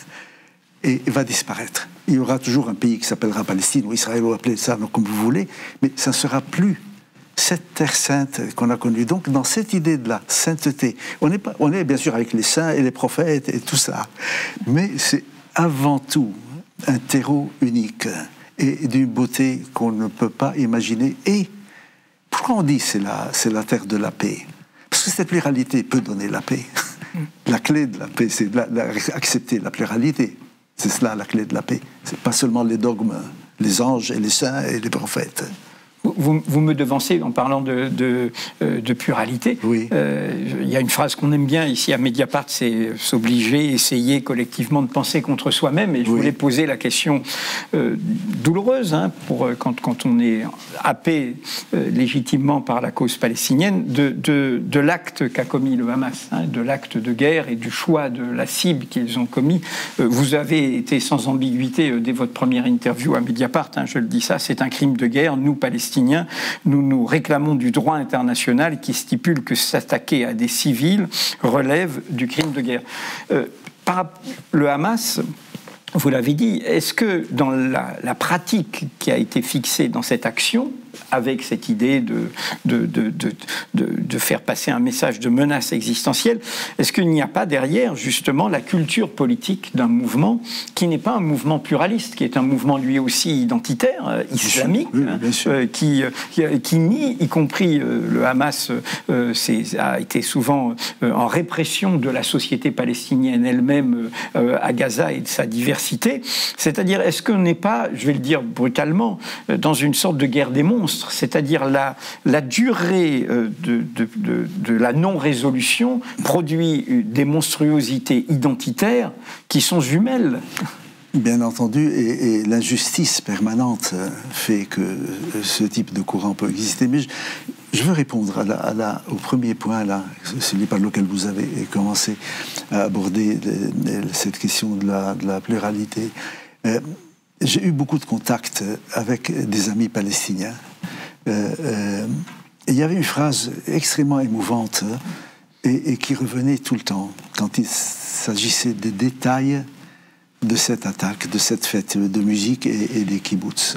et va disparaître. Il y aura toujours un pays qui s'appellera Palestine, ou Israël, ou appelez ça comme vous voulez, mais ça ne sera plus cette terre sainte qu'on a connue. Donc, dans cette idée de la sainteté, on est, pas, on est bien sûr avec les saints et les prophètes et tout ça, mais c'est avant tout un terreau unique et d'une beauté qu'on ne peut pas imaginer. Et pourquoi on dit c'est la, c'est la terre de la paix? Parce que cette pluralité peut donner la paix. La clé de la paix, c'est d'accepter la pluralité. C'est cela la clé de la paix. C'est pas seulement les dogmes, les anges et les saints et les prophètes. Vous, vous me devancez en parlant de, de, de pluralité. Oui. Euh, il y a une phrase qu'on aime bien ici à Mediapart, c'est s'obliger, essayer collectivement de penser contre soi-même. Et je oui. voulais poser la question euh, douloureuse, hein, pour, quand, quand on est happé euh, légitimement par la cause palestinienne, de, de, de l'acte qu'a commis le Hamas, hein, de l'acte de guerre et du choix de la cible qu'ils ont commis. Euh, vous avez été sans ambiguïté euh, dès votre première interview à Mediapart, hein, je le dis ça, c'est un crime de guerre, nous, Palestiniens, nous nous réclamons du droit international qui stipule que s'attaquer à des civils relève du crime de guerre. Euh, par le Hamas, vous l'avez dit, est-ce que dans la, la pratique qui a été fixée dans cette action, avec cette idée de, de, de, de, de, de faire passer un message de menace existentielle, est-ce qu'il n'y a pas derrière justement la culture politique d'un mouvement qui n'est pas un mouvement pluraliste, qui est un mouvement lui aussi identitaire, euh, islamique, oui, hein, euh, qui, qui, qui nie, y compris euh, le Hamas euh, a été souvent euh, en répression de la société palestinienne elle-même euh, à Gaza et de sa diversité. C'est-à-dire, est-ce qu'on n'est pas, je vais le dire brutalement, euh, dans une sorte de guerre des monstres, c'est-à-dire la, la durée de, de, de, de la non-résolution produit des monstruosités identitaires qui sont jumelles. Bien entendu, et, et l'injustice permanente fait que ce type de courant peut exister. Mais je, je veux répondre à la, à la, au premier point, là, celui par lequel vous avez commencé à aborder cette question de la, de la pluralité. Euh, j'ai eu beaucoup de contacts avec des amis palestiniens. Euh, euh, il y avait une phrase extrêmement émouvante et, et qui revenait tout le temps quand il s'agissait des détails de cette attaque, de cette fête de musique et, et des kibbutz.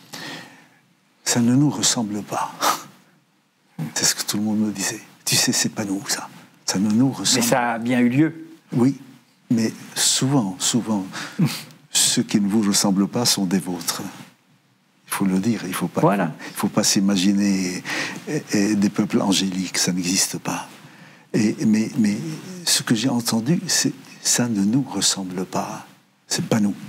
Ça ne nous ressemble pas. C'est ce que tout le monde me disait. Tu sais, c'est pas nous, ça. Ça ne nous ressemble pas. Mais ça a bien eu lieu. Oui, mais souvent, souvent, ceux qui ne vous ressemblent pas sont des vôtres. Il faut le dire, il ne faut pas, voilà. il faut pas s'imaginer et, et des peuples angéliques, ça n'existe pas. Et, mais, mais ce que j'ai entendu, c'est ça ne nous ressemble pas, c'est pas nous.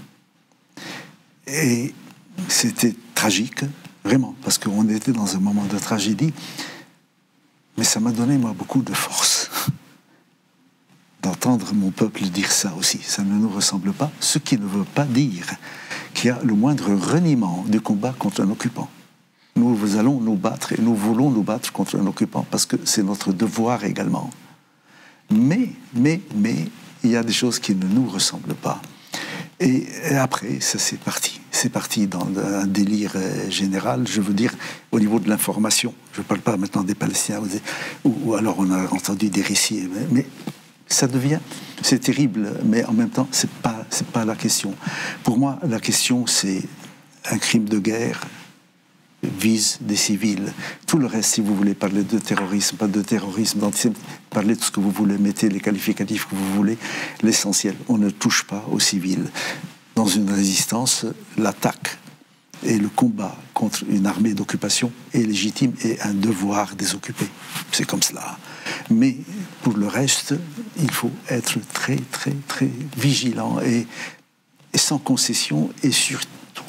Et c'était tragique, vraiment, parce qu'on était dans un moment de tragédie, mais ça m'a donné, moi, beaucoup de force d'entendre mon peuple dire ça aussi. Ça ne nous ressemble pas, ce qui ne veut pas dire qu'il y a le moindre reniement du combat contre un occupant. Nous allons nous battre et nous voulons nous battre contre un occupant parce que c'est notre devoir également. Mais, mais, mais, il y a des choses qui ne nous ressemblent pas. Et, et après, ça c'est parti. C'est parti dans un délire général, je veux dire, au niveau de l'information. Je ne parle pas maintenant des Palestiniens, ou, ou alors on a entendu des récits, mais, mais ça devient, c'est terrible, mais en même temps, ce n'est pas, c'est pas la question. Pour moi, la question, c'est un crime de guerre vise des civils. Tout le reste, si vous voulez parler de terrorisme, pas de terrorisme, d'antisémitisme, parlez de ce que vous voulez, mettez les qualificatifs que vous voulez, l'essentiel, on ne touche pas aux civils. Dans une résistance, l'attaque et le combat contre une armée d'occupation est légitime et un devoir des occupés. C'est comme cela. Mais pour le reste, il faut être très, très, très vigilant et, et sans concession et surtout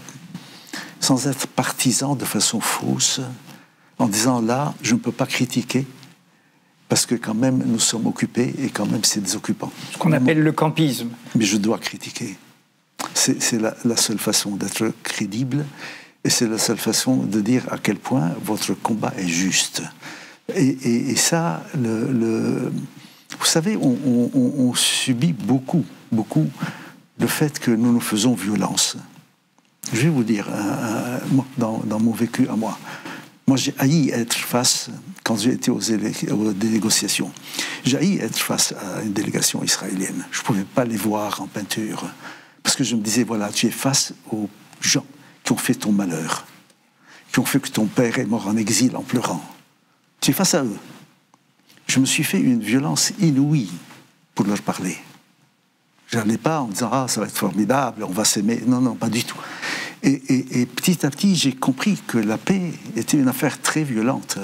sans être partisan de façon fausse, en disant là, je ne peux pas critiquer, parce que quand même, nous sommes occupés, et quand même, c'est des occupants. Ce qu'on appelle le campisme. Mais je dois critiquer. C'est, c'est la, la seule façon d'être crédible, et c'est la seule façon de dire à quel point votre combat est juste. Et, et, et ça, le, le, vous savez, on, on, on subit beaucoup, beaucoup le fait que nous nous faisons violence. Je vais vous dire, euh, dans, dans mon vécu à moi, moi j'ai haï être face, quand j'ai été aux, élé- aux négociations, j'ai haï être face à une délégation israélienne. Je ne pouvais pas les voir en peinture, parce que je me disais, voilà, tu es face aux gens qui ont fait ton malheur, qui ont fait que ton père est mort en exil en pleurant. Tu es face à eux. Je me suis fait une violence inouïe pour leur parler. Je n'allais pas en disant « Ah, ça va être formidable, on va s'aimer ». Non, non, pas du tout. Et, et, et petit à petit, j'ai compris que la paix était une affaire très violente.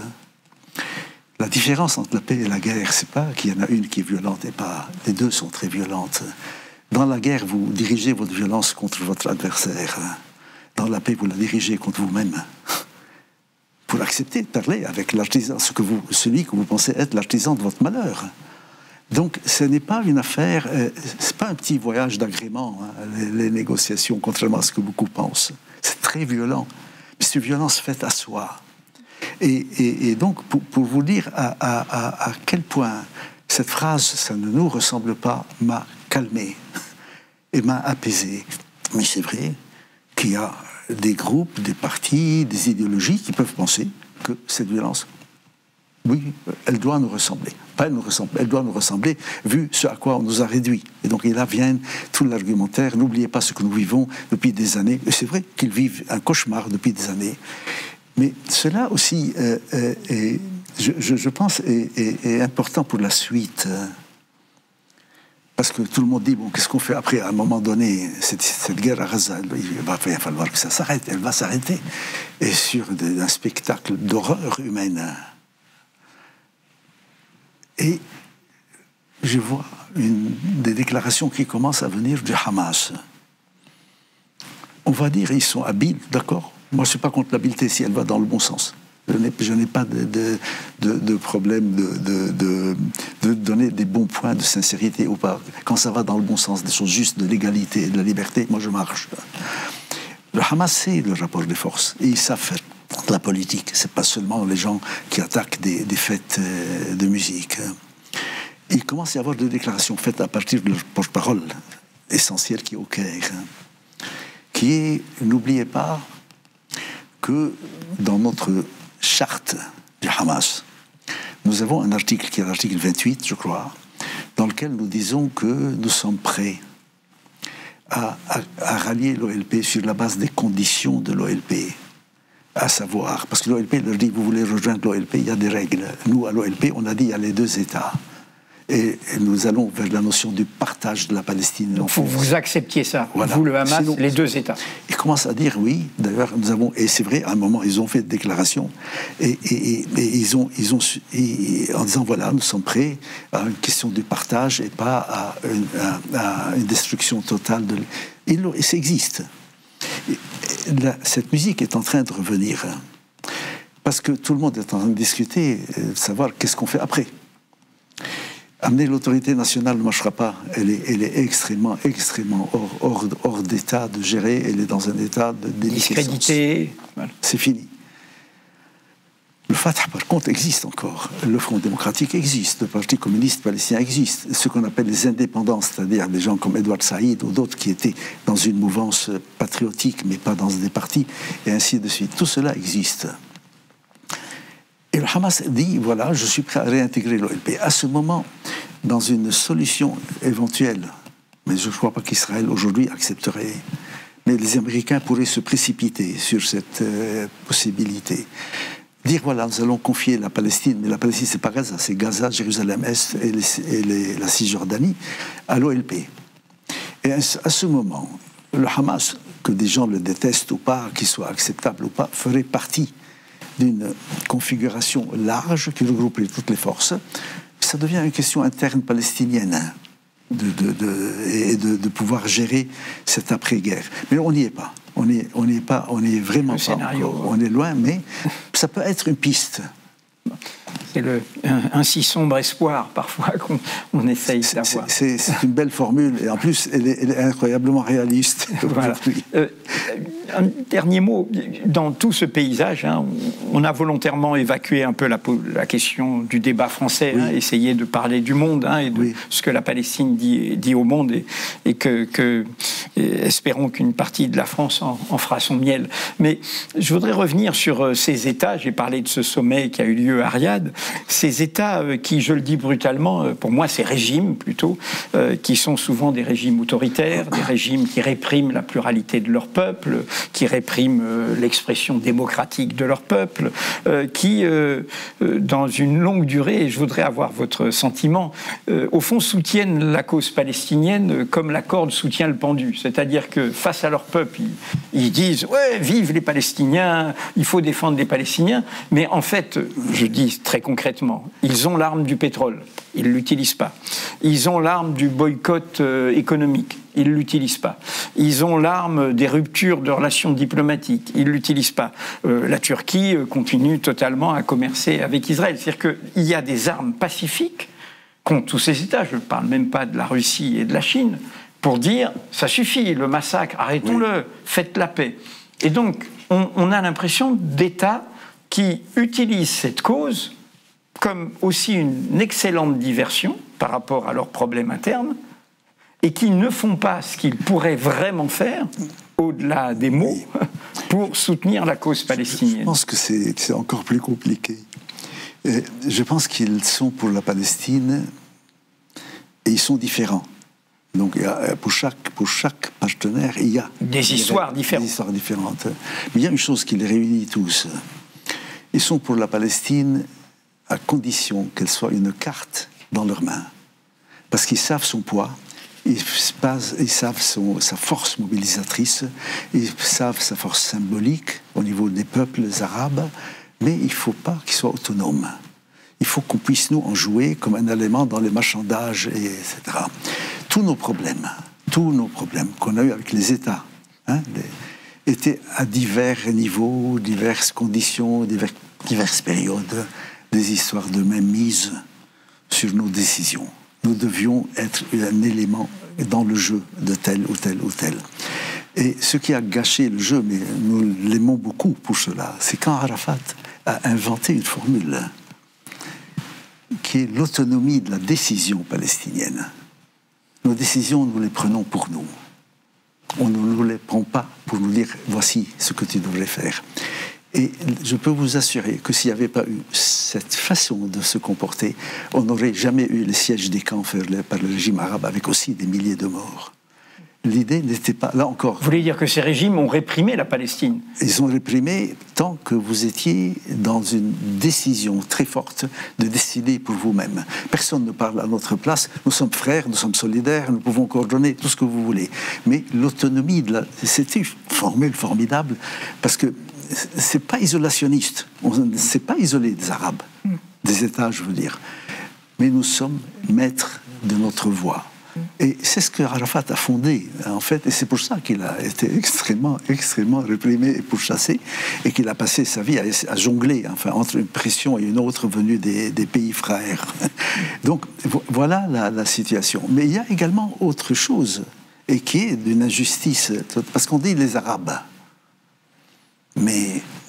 La différence entre la paix et la guerre, c'est pas qu'il y en a une qui est violente et pas... Les deux sont très violentes. Dans la guerre, vous dirigez votre violence contre votre adversaire. Dans la paix, vous la dirigez contre vous-même. Vous l'acceptez de parler avec l'artisan, ce que vous, celui que vous pensez être l'artisan de votre malheur. Donc, ce n'est pas une affaire, euh, c'est pas un petit voyage d'agrément, hein, les, les négociations, contrairement à ce que beaucoup pensent. C'est très violent, mais c'est une violence faite à soi. Et, et, et donc, pour, pour vous dire à, à, à, à quel point cette phrase, ça ne nous ressemble pas, m'a calmé et m'a apaisé. Mais c'est vrai qu'il y a des groupes, des partis, des idéologies qui peuvent penser que cette violence, oui, elle doit nous ressembler. Pas elle nous ressemble, elle doit nous ressembler, vu ce à quoi on nous a réduits. Et donc, et là vient tout l'argumentaire. N'oubliez pas ce que nous vivons depuis des années. Et c'est vrai qu'ils vivent un cauchemar depuis des années. Mais cela aussi, euh, euh, est, je, je, je pense, est, est, est important pour la suite. Parce que tout le monde dit, bon, qu'est-ce qu'on fait après? À un moment donné, cette, cette guerre à Gaza, il va falloir que ça s'arrête. Elle va s'arrêter. Et sur de, un spectacle d'horreur humaine. Et je vois une, des déclarations qui commencent à venir du Hamas. On va dire, ils sont habiles, d'accord? Moi, je ne suis pas contre l'habileté si elle va dans le bon sens. Je n'ai, je n'ai pas de, de, de, de problème de, de, de, de donner des bons points de sincérité ou pas. Quand ça va dans le bon sens, des choses justes, de l'égalité et de la liberté, moi, je marche. Le Hamas, c'est le rapport des forces. Et ils savent faire la politique. C'est pas seulement les gens qui attaquent des, des fêtes de musique. Il commence à y avoir des déclarations faites à partir de leur porte-parole essentiel qui est au Caire, qui est, n'oubliez pas que dans notre charte du Hamas, nous avons un article qui est l'article vingt-huit, je crois, dans lequel nous disons que nous sommes prêts à, à, à rallier l'O L P sur la base des conditions de l'O L P. À savoir, parce que l'O L P leur dit, vous voulez rejoindre l'O L P, il y a des règles. Nous, à l'O L P, on a dit, il y a les deux États. Et nous allons vers la notion du partage de la Palestine. Donc vous, vous acceptiez ça, voilà. Vous, le Hamas, Sinon, les deux États. Ils commencent à dire oui, d'ailleurs, nous avons, et c'est vrai, à un moment, ils ont fait des déclarations, et, et, et, et ils ont, ils ont, et, en disant, voilà, nous sommes prêts à une question du partage et pas à une, à, à une destruction totale. De, et, et ça existe. Et, la, cette musique est en train de revenir, parce que tout le monde est en train de discuter, de savoir qu'est-ce qu'on fait après. Amener l'autorité nationale ne marchera pas. Elle est, elle est extrêmement, extrêmement hors, hors, hors d'état de gérer. Elle est dans un état de déliquescence. Discrédité. C'est fini. Le Fatah, par contre, existe encore. Le Front démocratique existe, le Parti communiste palestinien existe. Ce qu'on appelle les indépendants, c'est-à-dire des gens comme Edward Saïd ou d'autres qui étaient dans une mouvance patriotique, mais pas dans des partis, et ainsi de suite. Tout cela existe. Et le Hamas dit, voilà, je suis prêt à réintégrer l'O L P. À ce moment, dans une solution éventuelle, mais je ne crois pas qu'Israël aujourd'hui accepterait, mais les Américains pourraient se précipiter sur cette euh, possibilité. Dire, voilà, nous allons confier la Palestine, mais la Palestine, c'est pas Gaza, c'est Gaza, Jérusalem-Est et, les, et les, la Cisjordanie, à l'O L P. Et à ce moment, le Hamas, que des gens le détestent ou pas, qu'il soit acceptable ou pas, ferait partie d'une configuration large qui regrouperait toutes les forces. Ça devient une question interne palestinienne de, de, de, et de, de pouvoir gérer cette après-guerre. Mais on n'y est pas. On n'est on est pas, on est vraiment le pas scénario, encore, on est loin, mais ça peut être une piste. C'est le, un, un si sombre espoir, parfois, qu'on on essaye d'avoir. C'est une belle formule, et en plus, elle est, elle est incroyablement réaliste. Voilà. Euh, un dernier mot. Dans tout ce paysage, hein, on a volontairement évacué un peu la, la question du débat français, oui. hein, essayer de parler du monde hein, et de oui. ce que la Palestine dit, dit au monde, et, et que, que et espérons qu'une partie de la France en, en fera son miel. Mais je voudrais revenir sur ces États. J'ai parlé de ce sommet qui a eu lieu à Riyad. Ces États euh, qui, je le dis brutalement, euh, pour moi, ces régimes plutôt, euh, qui sont souvent des régimes autoritaires, des régimes qui répriment la pluralité de leur peuple, qui répriment euh, l'expression démocratique de leur peuple, euh, qui, euh, euh, dans une longue durée, et je voudrais avoir votre sentiment, euh, au fond soutiennent la cause palestinienne comme la corde soutient le pendu. C'est-à-dire que face à leur peuple, ils, ils disent « ouais, vive les Palestiniens, il faut défendre les Palestiniens », mais en fait, je dis très concrètement, ils ont l'arme du pétrole, ils ne l'utilisent pas. Ils ont l'arme du boycott euh, économique, ils ne l'utilisent pas. Ils ont l'arme des ruptures de relations diplomatiques, ils ne l'utilisent pas. Euh, la Turquie euh, continue totalement à commercer avec Israël. C'est-à-dire qu'il y a des armes pacifiques contre tous ces États, je ne parle même pas de la Russie et de la Chine, pour dire, ça suffit, le massacre, arrêtons-le, oui. faites la paix. Et donc, on, on a l'impression d'États qui utilisent cette cause comme aussi une excellente diversion par rapport à leurs problèmes internes, et qui ne font pas ce qu'ils pourraient vraiment faire, au-delà des mots, pour soutenir la cause palestinienne. Je pense que c'est encore plus compliqué. Et je pense qu'ils sont pour la Palestine, et ils sont différents. Donc pour chaque, pour chaque partenaire, il y a des histoires différentes. Des histoires différentes. Mais il y a une chose qui les réunit tous. Ils sont pour la Palestine à condition qu'elle soit une carte dans leurs mains. Parce qu'ils savent son poids, ils, ils savent son, sa force mobilisatrice, ils savent sa force symbolique au niveau des peuples arabes, mais il ne faut pas qu'ils soient autonomes. Il faut qu'on puisse nous en jouer comme un élément dans les marchandages, et, etc. Tous nos problèmes, tous nos problèmes qu'on a eu avec les États, hein, les, étaient à divers niveaux, diverses conditions, divers, diverses périodes, des histoires de mainmise sur nos décisions. Nous devions être un élément dans le jeu de tel ou tel ou tel. Et ce qui a gâché le jeu, mais nous l'aimons beaucoup pour cela, c'est quand Arafat a inventé une formule qui est l'autonomie de la décision palestinienne. Nos décisions, nous les prenons pour nous. On ne nous les prend pas pour nous dire « voici ce que tu devrais faire ». Et je peux vous assurer que s'il n'y avait pas eu cette façon de se comporter, on n'aurait jamais eu les sièges des camps faits par le régime arabe avec aussi des milliers de morts. L'idée n'était pas... Là encore... Vous voulez dire que ces régimes ont réprimé la Palestine? Ils ont réprimé tant que vous étiez dans une décision très forte de décider pour vous-même. Personne ne parle à notre place. Nous sommes frères, nous sommes solidaires, nous pouvons coordonner tout ce que vous voulez. Mais l'autonomie, de la... c'était une formule formidable parce que c'est pas isolationniste. On ne s'est pas isolé des Arabes, des États, je veux dire. Mais nous sommes maîtres de notre voie. Et c'est ce que Arafat a fondé, en fait, et c'est pour ça qu'il a été extrêmement, extrêmement réprimé et pourchassé, et qu'il a passé sa vie à, à jongler, enfin, entre une pression et une autre venue des, des pays frères. Donc, voilà la, la situation. Mais il y a également autre chose, et qui est d'une injustice, parce qu'on dit les Arabes. Mais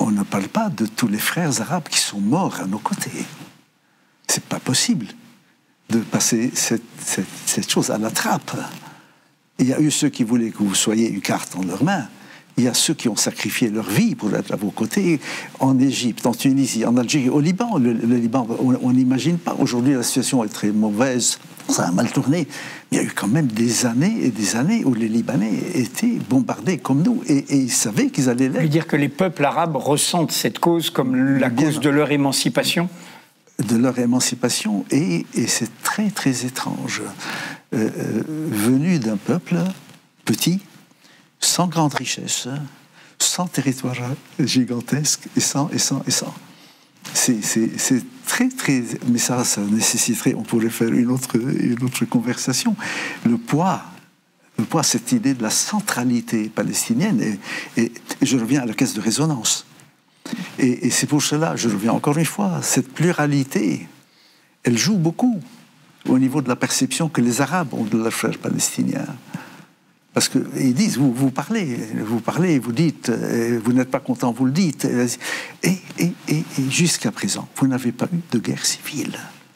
on ne parle pas de tous les frères arabes qui sont morts à nos côtés. C'est pas possible de passer cette, cette, cette chose à la trappe. Il y a eu ceux qui voulaient que vous soyez une carte en leurs mains. Il y a ceux qui ont sacrifié leur vie pour être à vos côtés, en Égypte, en Tunisie, en Algérie, au Liban. Le, le Liban, on n'imagine pas. Aujourd'hui, la situation est très mauvaise, ça a mal tourné. Mais il y a eu quand même des années et des années où les Libanais étaient bombardés comme nous, et, et ils savaient qu'ils allaient l'être. Ça veut dire que les peuples arabes ressentent cette cause comme la Bien, cause de leur émancipation? De leur émancipation, et, et c'est très très étrange. Euh, euh, venu d'un peuple petit, sans grande richesse, sans territoire gigantesque, et sans, et sans, et sans. C'est, c'est, c'est très, très... Mais ça, ça nécessiterait... On pourrait faire une autre, une autre conversation. Le poids, le poids, cette idée de la centralité palestinienne, et, et, et je reviens à la caisse de résonance. Et, et c'est pour cela, je reviens encore une fois, cette pluralité, elle joue beaucoup au niveau de la perception que les Arabes ont de leurs frères palestiniens. Parce qu'ils disent, vous, vous parlez, vous parlez, vous dites, euh, vous n'êtes pas content, vous le dites. Et, et, et, et jusqu'à présent, vous n'avez pas eu de guerre civile.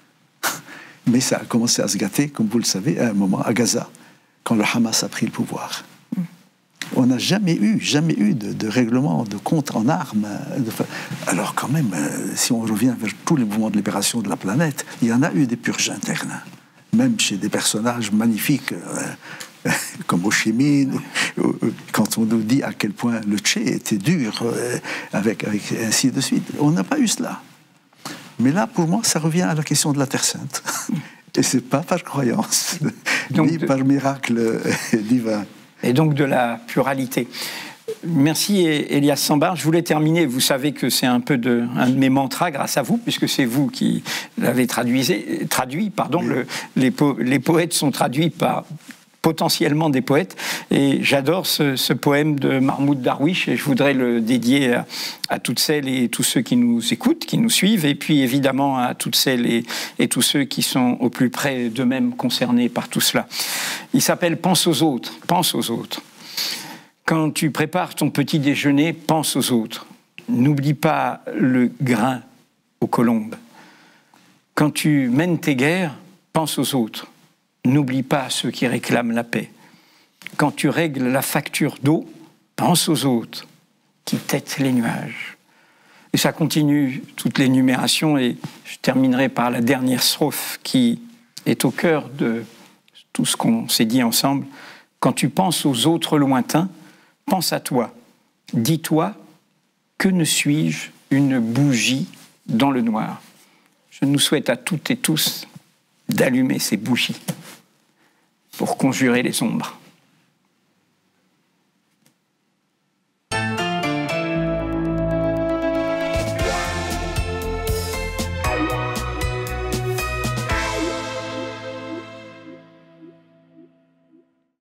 Mais ça a commencé à se gâter, comme vous le savez, à un moment, à Gaza, quand le Hamas a pris le pouvoir. On n'a jamais eu, jamais eu de, de règlement de compte en armes. De... Alors quand même, euh, si on revient vers tous les mouvements de libération de la planète, il y en a eu des purges internes. Même chez des personnages magnifiques, euh, comme Ho Chi Minh, quand on nous dit à quel point le Tché était dur, euh, avec, avec ainsi de suite. On n'a pas eu cela. Mais là, pour moi, ça revient à la question de la Terre Sainte. Et c'est pas par croyance, donc ni de... par miracle divin. Et donc de la pluralité. Merci Elias Sambar. Je voulais terminer, vous savez que c'est un peu de, un de mes mantras grâce à vous, puisque c'est vous qui l'avez traduit, traduit pardon, oui. le, les, po, les poètes sont traduits par potentiellement des poètes, et j'adore ce, ce poème de Mahmoud Darwish, et je voudrais le dédier à, à toutes celles et tous ceux qui nous écoutent, qui nous suivent, et puis évidemment à toutes celles et, et tous ceux qui sont au plus près d'eux-mêmes concernés par tout cela. Il s'appelle « Pense aux autres », pense aux autres. Quand tu prépares ton petit déjeuner, pense aux autres. N'oublie pas le grain aux colombes. Quand tu mènes tes guerres, pense aux autres. N'oublie pas ceux qui réclament la paix. Quand tu règles la facture d'eau, pense aux autres qui têtent les nuages. Et ça continue toute l'énumération, et je terminerai par la dernière strophe qui est au cœur de tout ce qu'on s'est dit ensemble. Quand tu penses aux autres lointains, pense à toi. Dis-toi, que ne suis-je une bougie dans le noir? Je nous souhaite à toutes et tous d'allumer ces bougies pour conjurer les ombres.